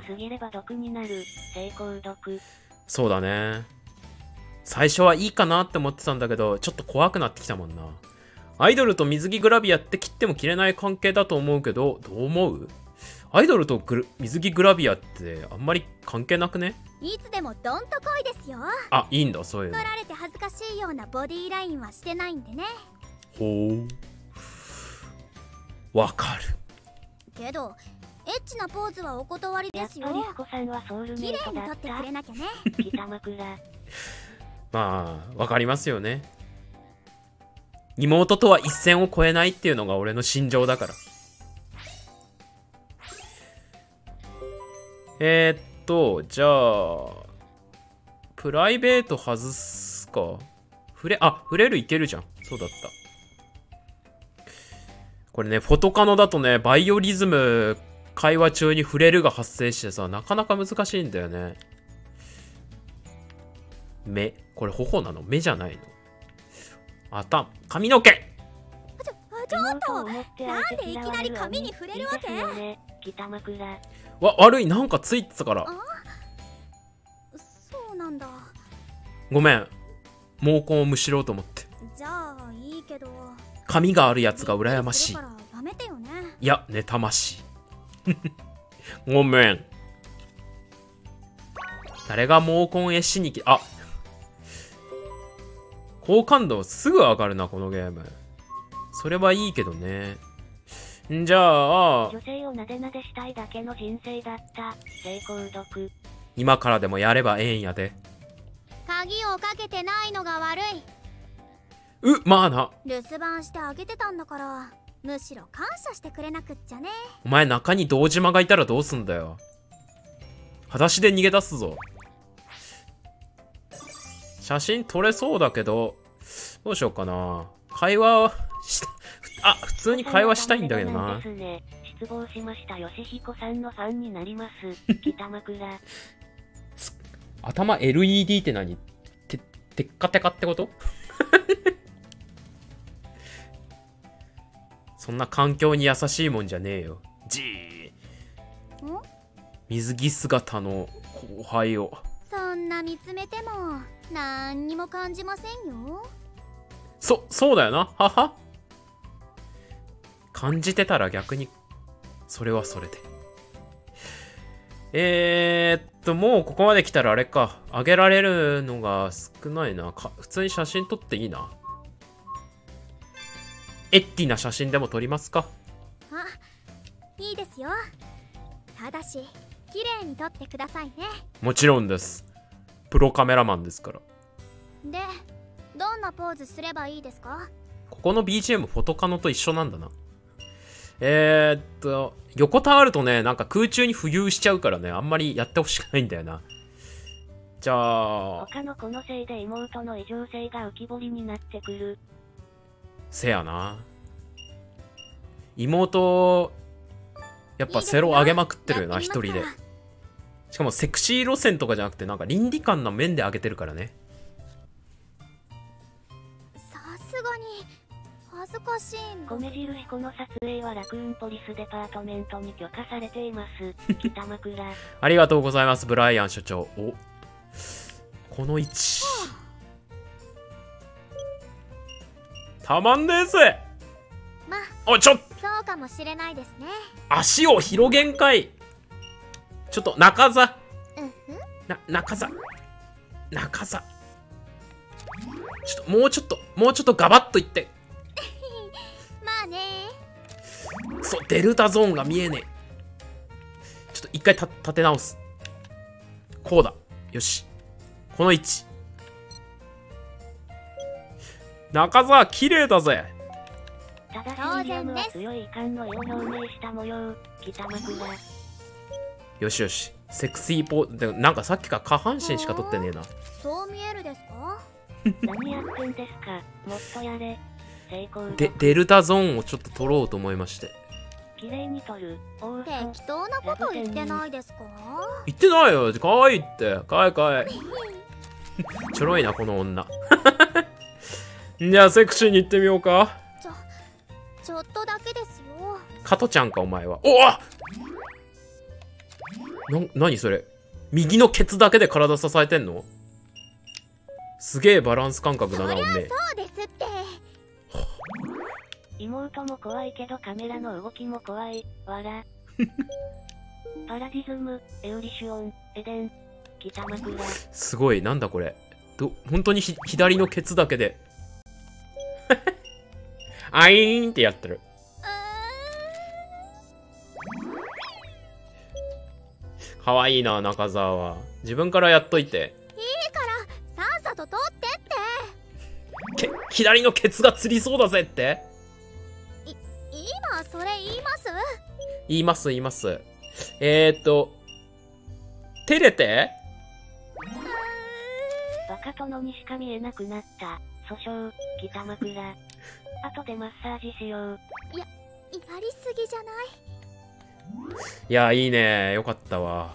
そうだね。最初はいいかなって思ってたんだけど、ちょっと怖くなってきたもんな。アイドルと水着グラビアって切っても切れない関係だと思うけど、どう思う？アイドルとグル水着グラビアってあんまり関係なくね？ いつでもどんとこいですよ。 あ、いいんだ、そういうの。 取られて恥ずかしいようなボディーラインはしてないんでね。 ほう。わかる。 けどエッチなポーズはお断りですよ。 やっぱりスコさんはソウルメイトだっ綺麗に撮ってくれなきゃね。 た。北枕。 まあ、わかりますよね。妹とは一線を越えないっていうのが俺の心情だから。えー、っと、じゃあ、プライベート外すか。触れ、あ、触れるいけるじゃん。そうだった。これね、フォトカノだとね、バイオリズム、会話中に触れるが発生してさ、なかなか難しいんだよね。目。これ頬なの？目じゃないの？頭。髪の毛！ ちょ、ちょっと、なんでいきなり髪に触れるわけ？ ね、北枕。 わ、悪い、なんかついてたから。 そうなんだ。 ごめん。毛根をむしろうと思って。 じゃあいいけど。 髪があるやつが羨ましい。 やめてよね。 いや、妬ましい。ごめん。誰が毛根絵師にき、あ、好感度すぐ上がるな、このゲーム。それはいいけどね。んじゃあ、 女性をなでなでしたいだけの人生だった。性購読。 今からでもやればええんやで。 鍵をかけてないのが悪い。 う、まあな。 留守番してあげてたんだから、むしろ感謝してくれなくっちゃね。 お前中に堂島がいたらどうすんだよ。裸足で逃げ出すぞ。写真撮れそうだけど、どうしようかな。会話した、あ、普通に会話したいんだけどな。 ですね。失望しました。よしひこさんのファンになります。北枕。 頭 エルイーディー って何？て、てっかてかってことそんな環境に優しいもんじゃねえよ。じー。水着姿の後輩を。 そんな見つめてもなんにも感じませんよ。 そ、そうだよな。はは。感じてたら逆に、それはそれで。えーっと、もうここまで来たらあれか。あげられるのが少ないな。か普通に写真撮っていいな。エッティな写真でも撮りますか。 あ、いいですよ。ただし、綺麗に撮ってくださいね。 もちろんです。プロカメラマンですから。 で、どんなポーズすればいいですか？ ここの ビージーエム フォトカノと一緒なんだな。えー、っと、横たわるとね、なんか空中に浮遊しちゃうからね、あんまりやってほしくないんだよな。じゃあ、 他の子のせいで妹の異常性が浮き彫りになってくる。 せやな。妹、やっぱセロ上げまくってるよな、一人で。しかもセクシー路線とかじゃなくて、なんか倫理観の面で上げてるからね。 さすがに恥ずかしいんだ。 米印この撮影はラクーンポリスデパートメントに許可されています。北枕。 ありがとうございます、ブライアン所長。お、この位置。たまんねえぜ。 まあ、 お、ちょっそうかもしれないですね。 足を広げんかい。ちょっと中座。 うんふん。 な、中座。中座。ちょっともうちょっともうちょっとガバッといって。 まあね。 そう、デルタゾーンが見えねえ。ちょっと一回た立て直す。こうだ。よし。この位置。中澤綺麗だぜ。 ただしウィリアムは強い遺憾の意を表明した模様。北枕。 よしよし。セクシーポー、でもなんかさっきから下半身しか撮ってねえな。 そう見えるですか？ 何やってんですか。もっとやれ。成功。 で、デルタゾーンをちょっと撮ろうと思いまして。 綺麗に撮る。おー適当なこと言ってないですか？ 言ってないよ。かわいいって。かわいいかわいい。ちょろいな、この女。じゃあ、セクシーに行ってみようか。 ちょ、ちょっとだけですよ。 加トちゃんか、お前は。おあな、なにそれ。右のケツだけで体支えてんの？すげえバランス感覚だな、おめえ。 そうですって。 妹も怖いけどカメラの動きも怖い。わら。パラディズム、エウリシュオン、エデン、北枕。 すごい、なんだこれ。ど、本当にひ左のケツだけで。 あいーんってやってる。かわいいな、中澤は。自分からやっといて。 いいからさっさと取ってって。 け左のケツがつりそうだぜって。 い今それ言います？ 言います言います。えーっと照れて。 バカ殿にしか見えなくなった。訴訟、北枕。後でマッサージしよう。 や、やりすぎじゃない？ いや、いいね。よかったわ。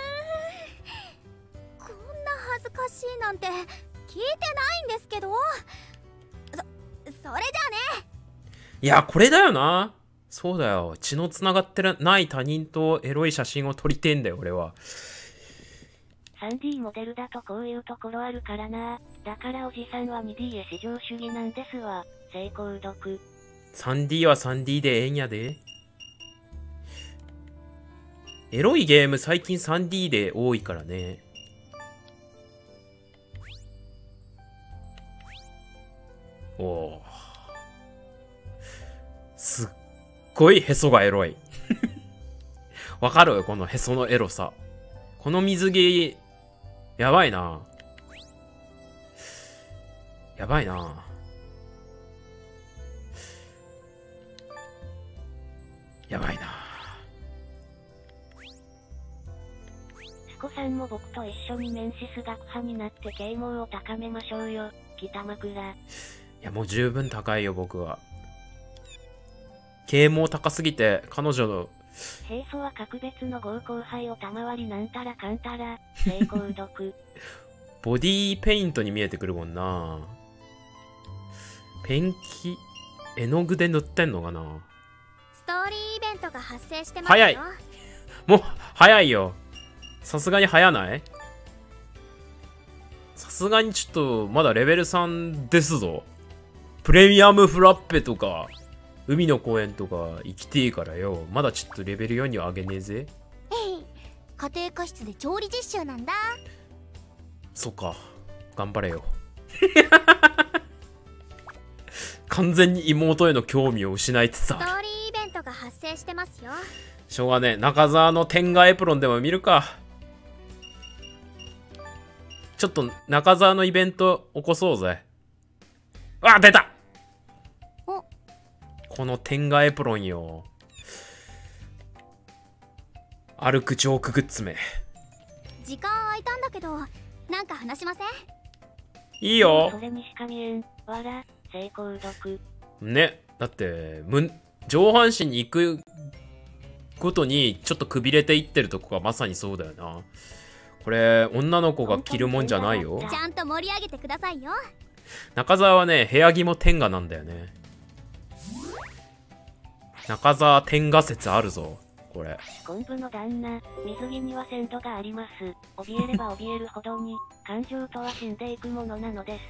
こんな恥ずかしいなんて聞いてないんですけど。そ、それじゃあね。 いや、これだよな。そうだよ。血のつながってない他人とエロい写真を撮りてんだよ、俺は。 スリーディー モデルだとこういうところあるからな。だからおじさんは ツーディー へ至上主義なんですわ。成功読。 スリーディー は スリーディー でええんやで。エロいゲーム最近 スリーディー で多いからね。おお。すっごいへそがエロい。わかる？このへそのエロさ。この水着、やばいな。やばいな。やばいな。 スコさんも僕と一緒にメンシス学派になって啓蒙を高めましょうよ。北枕。 いや、もう十分高いよ、僕は。啓蒙高すぎて、彼女の、 平素は格別の合コン杯を賜りなんたらかんたら、成功読。 ボディーペイントに見えてくるもんな。ペンキ、絵の具で塗ってんのかな。 ストーリーイベントが発生してますよ。 早い。もう、早いよ。さすがに早ない？さすがにちょっと、まだレベルさんですぞ。プレミアムフラッペとか、海の公園とか行きてえからよ。まだちょっとレベルよんには上げねえぜ。 えい、家庭科室で調理実習なんだ。 そっか。頑張れよ。完全に妹への興味を失いつつある。 ストーリーイベントが発生してますよ。 しょうがねえ。中澤の天下エプロンでも見るか。ちょっと中澤のイベント起こそうぜ。あ、出た。 お、 この天下エプロンよ。歩くチョークグッズめ。 時間空いたんだけど、なんか話しません？ いいよ。 それにしか見えん。わら、成功読。 ね。だってむ上半身に行くごとにちょっとくびれていってるとこがまさにそうだよな。これ女の子が着るもんじゃないよ。 ちゃんと盛り上げてくださいよ。 中澤はね、部屋着も天下なんだよね。中澤天下説あるぞ、これ。 昆布の旦那、水着には鮮度があります。怯えれば怯えるほどに、感情とは死んでいくものなのです。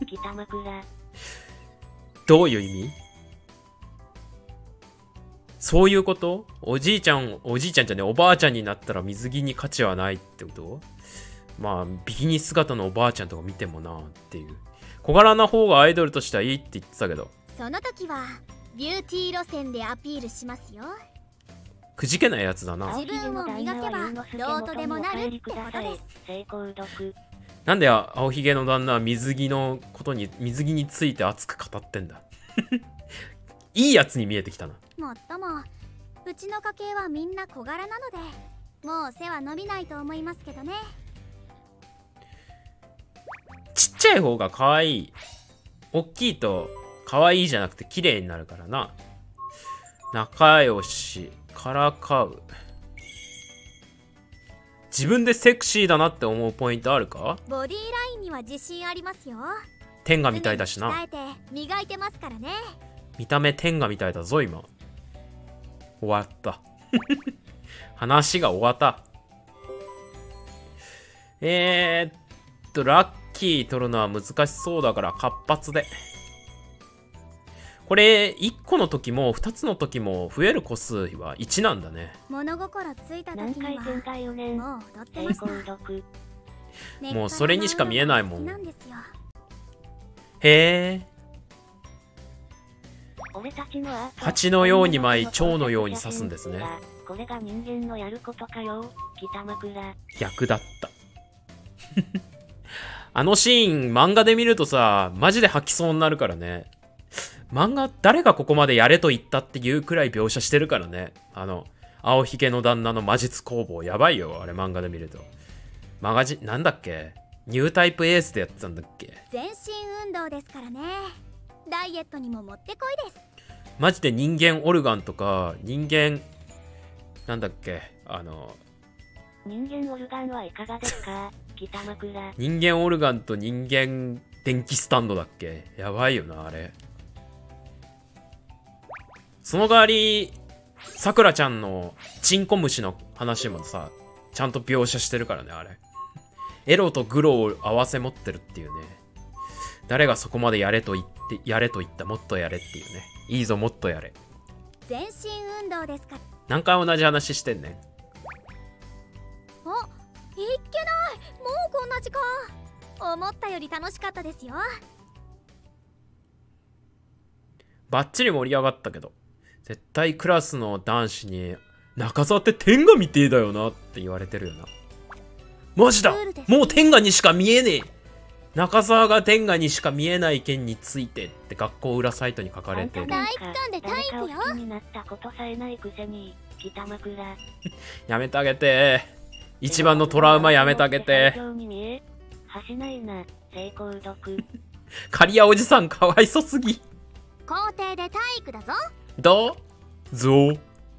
北枕。 どういう意味？そういうこと？おじいちゃん、おじいちゃんじゃねえ、おばあちゃんになったら水着に価値はないってこと？まあ、ビキニ姿のおばあちゃんとか見てもなっていう。小柄な方がアイドルとしてはいいって言ってたけど。 その時は、ビューティー路線でアピールしますよ。 くじけないやつだな。 自分を磨けば、どうとでもなるってことです。 成功読。 なんで青ひげの旦那は水着のことに、水着について熱く語ってんだ。いいやつに見えてきたな。 もっとも、うちの家系はみんな小柄なので、もう背は伸びないと思いますけどね。 ちっちゃい方が可愛い。大きいと可愛いじゃなくて綺麗になるからな。仲良し、からかう。自分でセクシーだなって思うポイントあるか？ ボディーラインには自信ありますよ。 天下みたいだしな。 鍛えて磨いてますからね。 見た目天下みたいだぞ今。終わった。話が終わった。えーっとラッキー取るのは難しそうだから活発で。これいっこの時もふたつの時も増える個数はいちなんだね。 物心ついた時何には回転だよねん。 もう踊って成ました。 功読。 もうそれにしか見えないもん。 根っからの青が好きなんですよ。 へえ。 俺たちのアート蜂のように舞い蝶のように刺すんですね。 これが人間のやることかよ。北枕。 逆だったあのシーン漫画で見るとさ、マジで吐きそうになるからね。漫画誰がここまでやれと言ったっていうくらい描写してるからね。あの青ひげの旦那の魔術工房やばいよ、あれ漫画で見ると。マガジンなんだっけ、ニュータイプエースでやってたんだっけ。 全身運動ですからね。ダイエットにももってこいです。 マジで人間オルガンとか人間なんだっけ、あの人間オルガンはいかがですか北枕。 人間オルガンと人間電気スタンドだっけ。やばいよなあれ。その代わりさくらちゃんのチンコ虫の話もさちゃんと描写してるからね。あれエロとグロを合わせ持ってるっていうね。誰がそこまでやれと言ってやれと言った、もっとやれっていうね。いいぞもっとやれ。 全身運動ですか。 何回同じ話してんねん。 あ、いっけない。もうこんな時間。思ったより楽しかったですよ。 バッチリ盛り上がったけど、絶対クラスの男子に中澤って天下みてえだよなって言われてるよな。マジだ、もう天下にしか見えねえ。中澤が天下にしか見えない件についてって学校裏サイトに書かれてる。 体育館で体育よ。 誰かを好きになったことさえないくせに北枕。 やめてあげて。一番のトラウマやめてあげて。 はしないな、成功読。 刈谷おじさんかわいそすぎ。 校庭で体育だぞ。 どうぞ。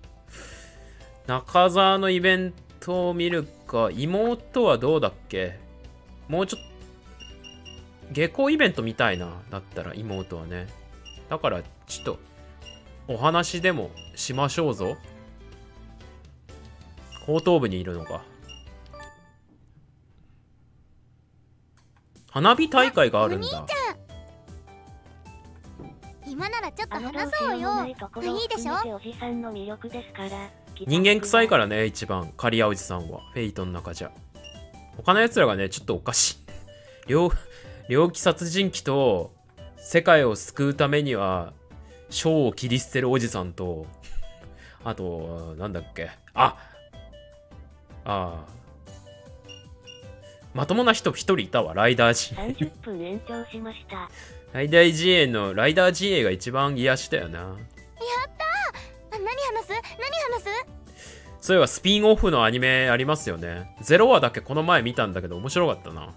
中澤のイベントを見るか。妹はどうだっけ。もうちょっと下校イベントみたいな。だったら妹はね。だからちょっとお話でもしましょうぞ。高等部にいるのか。花火大会があるんだ。 今ならちょっと話そうよ。いいでしょ。 おじさんの魅力ですから。 人間臭いからね、一番刈谷おじさんはフェイトの中じゃ。他のやつらがねちょっとおかしい。両猟奇殺人鬼と世界を救うためには章を切り捨てるおじさんと、あとなんだっけ、ああまともな人一人いたわ。ライダー G さんじゅっぷん延長しました。 ライダー ジーエー のライダー ジーエー が一番癒しだよな。やったー。何話す何話す。 そういえばスピンオフのアニメありますよね。ゼロわだけこの前見たんだけど面白かったな。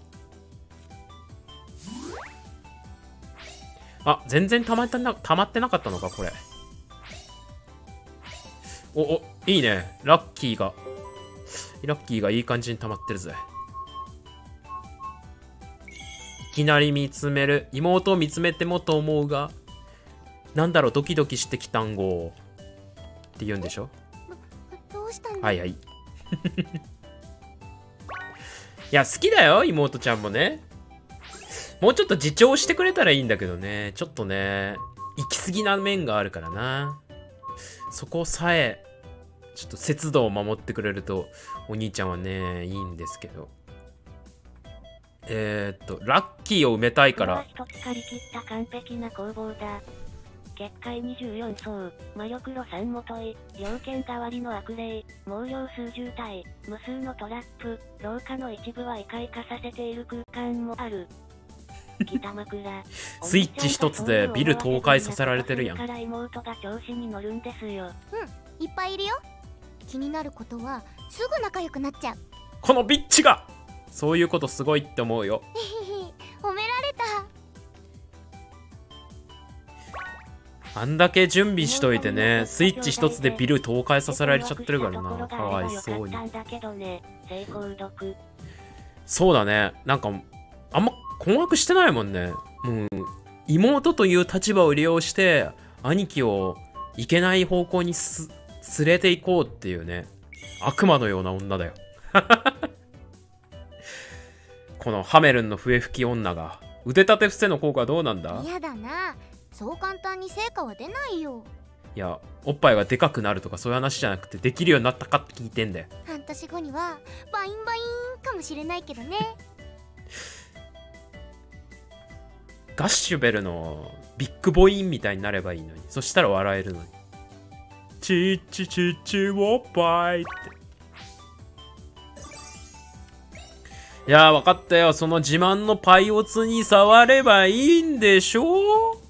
あ、全然溜まってな、溜まってなかったのかこれ。おお、いいね。ラッキーがラッキーがいい感じに溜まってるぜ。いきなり見つめる。妹を見つめてもと思うが、なんだろう、ドキドキしてきたんごって言うんでしょ。 どうしたんだ。 はいはいいや好きだよ妹ちゃんもね。もうちょっと自重してくれたらいいんだけどね。ちょっとね行き過ぎな面があるからな。そこさえちょっと節度を守ってくれるとお兄ちゃんはねいいんですけど。えー、っとラッキーを埋めたいから。 一つ借り切った完璧な攻防だ。結界にじゅうよん層、魔力路さんもとい、猟犬代わりの悪霊、毛量数十体、無数のトラップ、廊下の一部は異界化させている空間もある。北枕スイッチ一つでビル倒壊させられてるやん。 から妹が調子に乗るんですよ。 うん、いっぱいいるよ。気になることはすぐ仲良くなっちゃう。 このビッチがそういうことすごいって思うよ。 褒められた。 あんだけ準備しといてね、スイッチ一つでビル倒壊させられちゃってるからな。かわいそうに。そうだね。なんかあんま困惑してないもんね。もう妹という立場を利用して兄貴をいけない方向にす連れて行こうっていうね、悪魔のような女だよ。このハメルンの笛吹き女が腕立て伏せの効果はどうなんだ。 嫌だな。そう簡単に成果は出ないよ。 いや、おっぱいがでかくなるとかそういう話じゃなくて、できるようになったかって聞いてんだよ。 半年後にはバインバインかもしれないけどね。 ガッシュベルのビッグボインみたいになればいいのに。そしたら笑えるのに。チッチチッチウォッパイって。いやー、わかったよ。その自慢のパイオツに触ればいいんでしょう。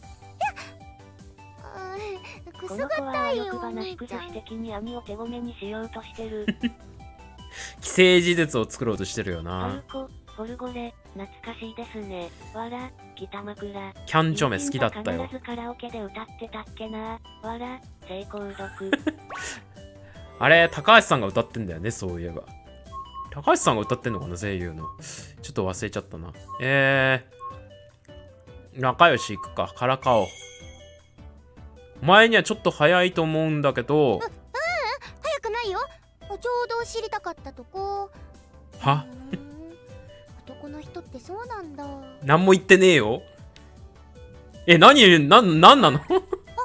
くすこの子はぐったいよ欲お話く女姉ちゃん。 子的に網を手ごめにしようとしてる。 既成事実を作ろうとしてるよパな。 ルコ、フォルゴレ、懐かしいですね。わら、北枕。 キャンチョメ好きだったよ必。ずカラオケで歌ってたっけな。わら、成功読。 あれ、高橋さんが歌ってんだよね、そういえば。高橋さんが歌ってんのかな、声優の。ちょっと忘れちゃったな。えー、仲良し行くか、からかおう。前にはちょっと早いと思うんだけど、 早くないよ。ちょうど知りたかったとこ。 はうーん男の人ってそうなんだ。 何も言ってねえよ。え、何、な、なんなのあ、いけない。ずい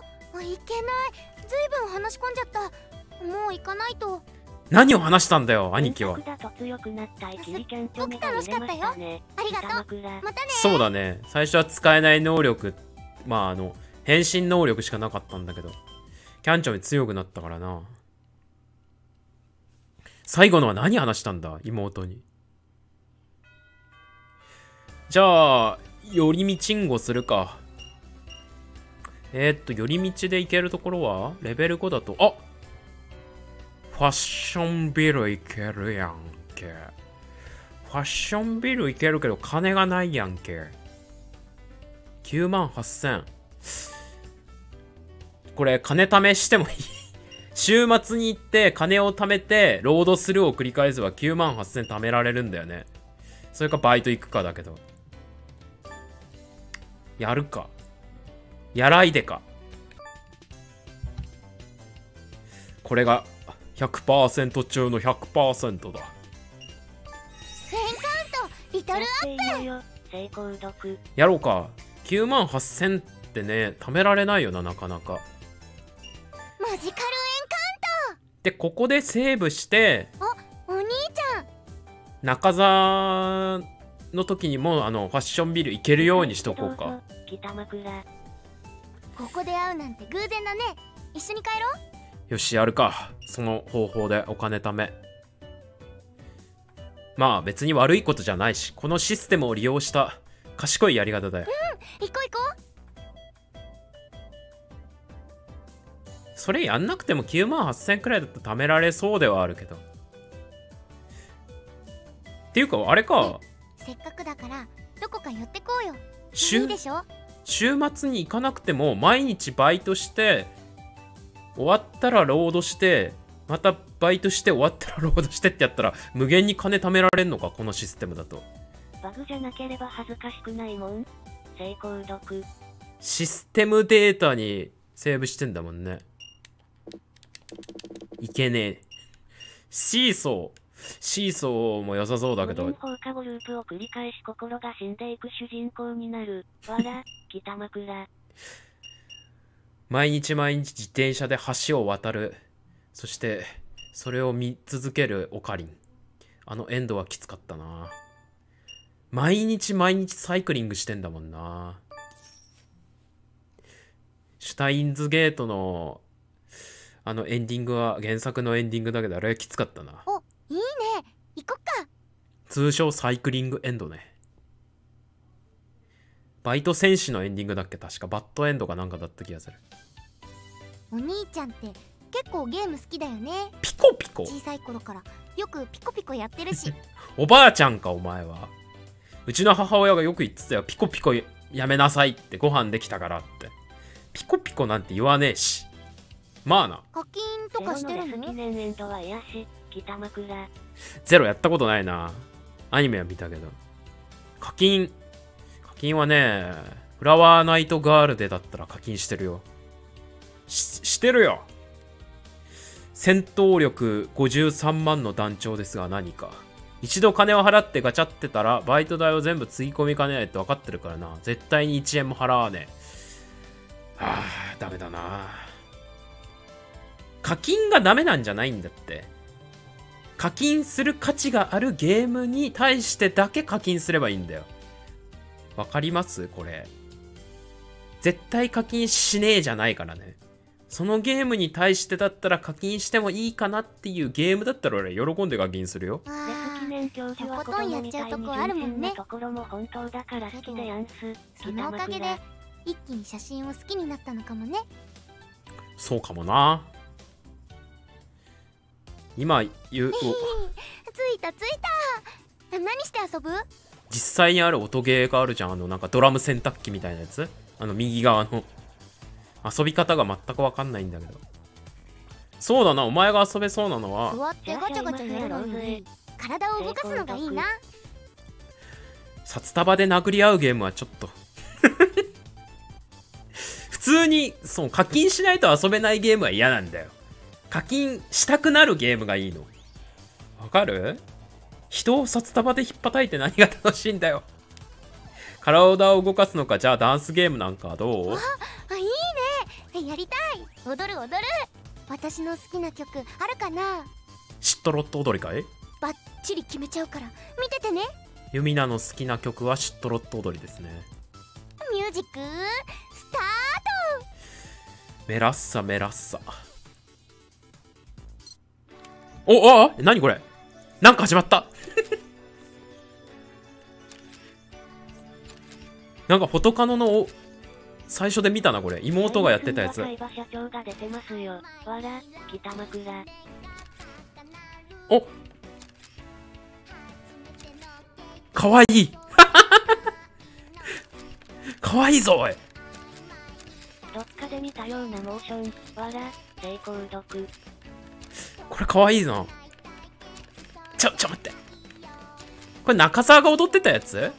ぶん話し込んじゃった。もう行かないと。 何を話したんだよ、兄貴は。 だと強くなったいきりキャンチョメが見れましたね。 ありがとう。 北枕。 またね。 そうだね。最初は使えない能力、まああの、変身能力しかなかったんだけど、キャンチョメ強くなったからな。最後のは何話したんだ、妹に。じゃあ、寄り道んごするか。えー、っと、寄り道で行けるところはレベルごだと、あ、ファッションビル行けるやんけ。ファッションビル行けるけど金がないやんけ。きゅうまんはっせん。これ金貯めしてもいい週末に行って金を貯めてロードスルーを繰り返せばきゅうまんはっせん貯められるんだよね。それかバイト行くかだけど。やるか。やらいでか。これが ひゃくパーセント 中の ひゃくパーセント だ。 フェンカウントリトルアップ。 よ成功読。 やろうか。きゅうまんはっせんってね、貯められないよな、なかなか。 マジカルエンカで、ここでセーブして、 ウント。お兄ちゃん。 中澤の時にもあのファッションビル行けるようにしとこうか。 北枕。 ここで会うなんて偶然だね。一緒に帰ろう。 よし、やるか。その方法でお金貯め。まあ別に悪いことじゃないし、このシステムを利用した賢いやり方だよ。 うん、行こう行こう。 それやんなくてもきゅうまんはっせんくらいだと貯められそうではあるけど。っていうか、あれか。 せっかくだからどこか寄ってこうよ。い週いでしょ。 週末に行かなくても毎日バイトして終わったらロードしてまたバイトして終わったらロードしてってやったら無限に金貯められんのか、このシステムだと。 バグじゃなければ恥ずかしくないもん。成功読。 システムデータにセーブしてんだもんね。いけねえ。シーソーシーソーも良さそうだけど。 無限放課後ループを繰り返し心が死んでいく主人公になる。わら、北枕。 毎日毎日自転車で橋を渡る。そしてそれを見続けるオカリン。あのエンドはきつかったな。毎日毎日サイクリングしてんだもんな。シュタインズゲートのあのエンディングは原作のエンディングだけど、あれはきつかったな。 お、いいね。行こっか。 通称サイクリングエンドね。バイト戦士のエンディングだっけ、確かバッドエンドかなんかだった気がする。 お兄ちゃんって結構ゲーム好きだよね。 ピコピコ。 小さい頃からよくピコピコやってるし。 おばあちゃんかお前は。うちの母親がよく言ってたよ。ピコピコやめなさいって、ご飯できたからって。ピコピコなんて言わねえし。まあな。 課金とかしてるの？ ゼロのレス記念エンドは癒し、北枕。 ゼロやったことないな。アニメは見たけど。課金。課金はね、フラワーナイトガールでだったら課金してるよ。し、してるよ。戦闘力ごじゅうさんまんの団長ですが何か。一度金を払ってガチャってたらバイト代を全部つぎ込みかねないって分かってるからな。絶対にいちえんも払わねえ。はあ、ダメだな。課金がダメなんじゃないんだって。課金する価値があるゲームに対してだけ課金すればいいんだよ。わかりますこれ。 絶対課金しねえじゃないからね。そのゲームに対してだったら課金してもいいかなっていうゲームだったら俺喜んで課金するよ。 レス記念教授は子供みたいに純真なところも本当だから好きでやんす。 そのおかげで一気に写真を好きになったのかもね。 そうかもな。今言うついたついた。何して遊ぶ？ 実際にある音ゲーがあるじゃん。あのなんかドラム洗濯機みたいなやつ。あの右側の遊び方が全く分かんないんだけど。そうだな、お前が遊べそうなのは座ってガチャガチャやるのより体を動かすのがいいな。 札束で殴り合うゲームはちょっと普通にそう課金しないと遊べないゲームは嫌なんだよ。課金したくなるゲームがいいの。わかる？人を札束で引っ叩いて何が楽しいんだよ。体を動かすのか。じゃあダンスゲームなんかどう？ あ、あ、いいね。やりたい。踊る踊る。私の好きな曲あるかな？ シットロット踊りかい？ バッチリ決めちゃうから見ててね。 ユミナの好きな曲はシットロット踊りですね。 ミュージックスタート。 メラッサメラッサ。おあ、何これ？なんか始まったなんかフォトカノの最初で見たなこれ。妹がやってたやつ。お、かわいいかわいいぞおい。 どっかで見たようなモーション。わら、成功読。 これかわいいな。ちょ、ちょ待って。これ中澤が踊ってたやつ？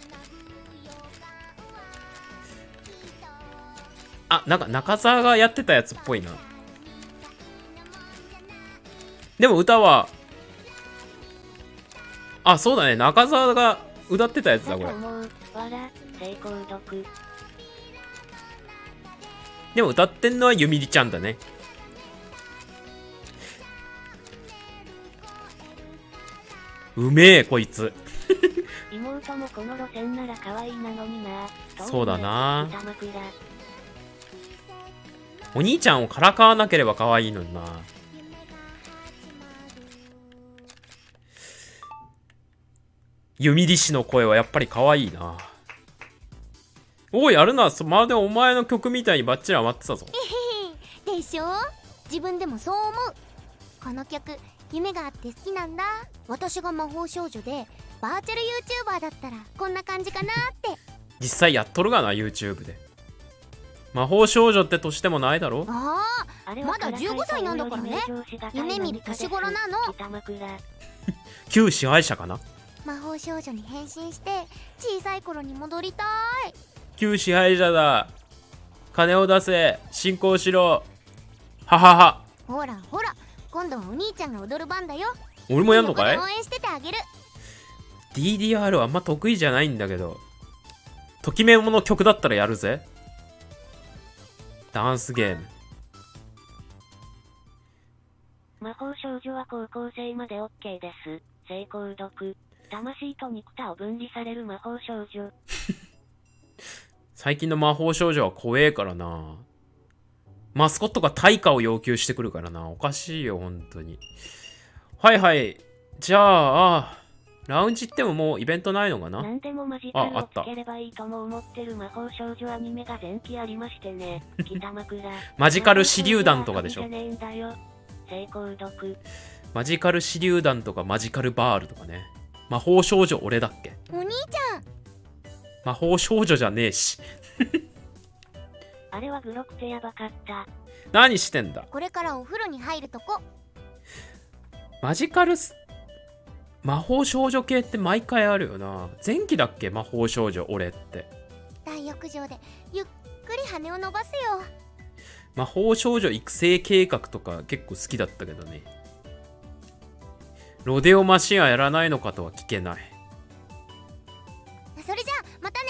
あ、なんか中澤がやってたやつっぽいな。でも歌は、あ、そうだね。中澤が歌ってたやつだ、これ。でも歌ってんのはゆみりちゃんだね。うめえこいつ妹もこの路線なら可愛いなのにな。 そうだな。お兄ちゃんをからかわなければ可愛いのにな。ゆみり氏の声はやっぱり可愛いな。おい、やるな。まるでお前の曲みたいにバッチリ余ってたぞ。 でしょ？自分でもそう思う。この曲夢があって好きなんだ。私が魔法少女でバーチャル YouTuber だったらこんな感じかなって。 実際やっとるがな YouTube で。魔法少女って年でもないだろ。 ああ、まだじゅうごさいなんだからね。夢見る年頃なの。 旧支配者かな。 魔法少女に変身して小さい頃に戻りたい。 旧支配者だ。金を出せ。進行しろ。ははは。 ほらほら、今度はお兄ちゃんが踊る番だよ。 俺もやんのかい？ 応援しててあげる。 ディーディーアール はあんま得意じゃないんだけど、ときめもの曲だったらやるぜ。ダンスゲーム。 魔法少女は高校生まで OK です。成功読。魂と肉体を分離される魔法少女最近の魔法少女は怖えからな。マスコットが対価を要求してくるからな。おかしいよ本当に。はいはい、じゃあラウンジ行ってももうイベントないのかな。 何でもマジカルをつければいいとも思ってる魔法少女アニメが前期ありましてね。北枕マジカル手榴弾とかでしょ。 成功読。 マジカル手榴弾とかマジカルバールとかね。魔法少女俺だっけ？ お兄ちゃん。 魔法少女じゃねえしあれはグロくてやばかった。 何してんだ。 これからお風呂に入るとこ。 マジカルス魔法少女系って毎回あるよな。前期だっけ魔法少女俺って。 大浴場でゆっくり羽を伸ばすよ。 魔法少女育成計画とか結構好きだったけどね。ロデオマシンはやらないのかとは聞けない。 それじゃあまたね。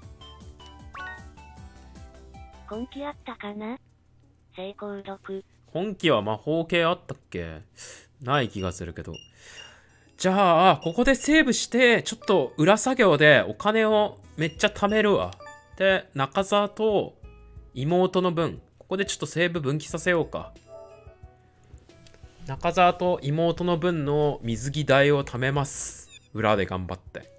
今期あったかな。成功読。 今期は魔法系あったっけ？ない気がするけど。じゃあここでセーブしてちょっと裏作業でお金をめっちゃ貯めるわ。 で、中澤と妹の分、ここでちょっとセーブ分岐させようか。中澤と妹の分の水着代を貯めます。裏で頑張って。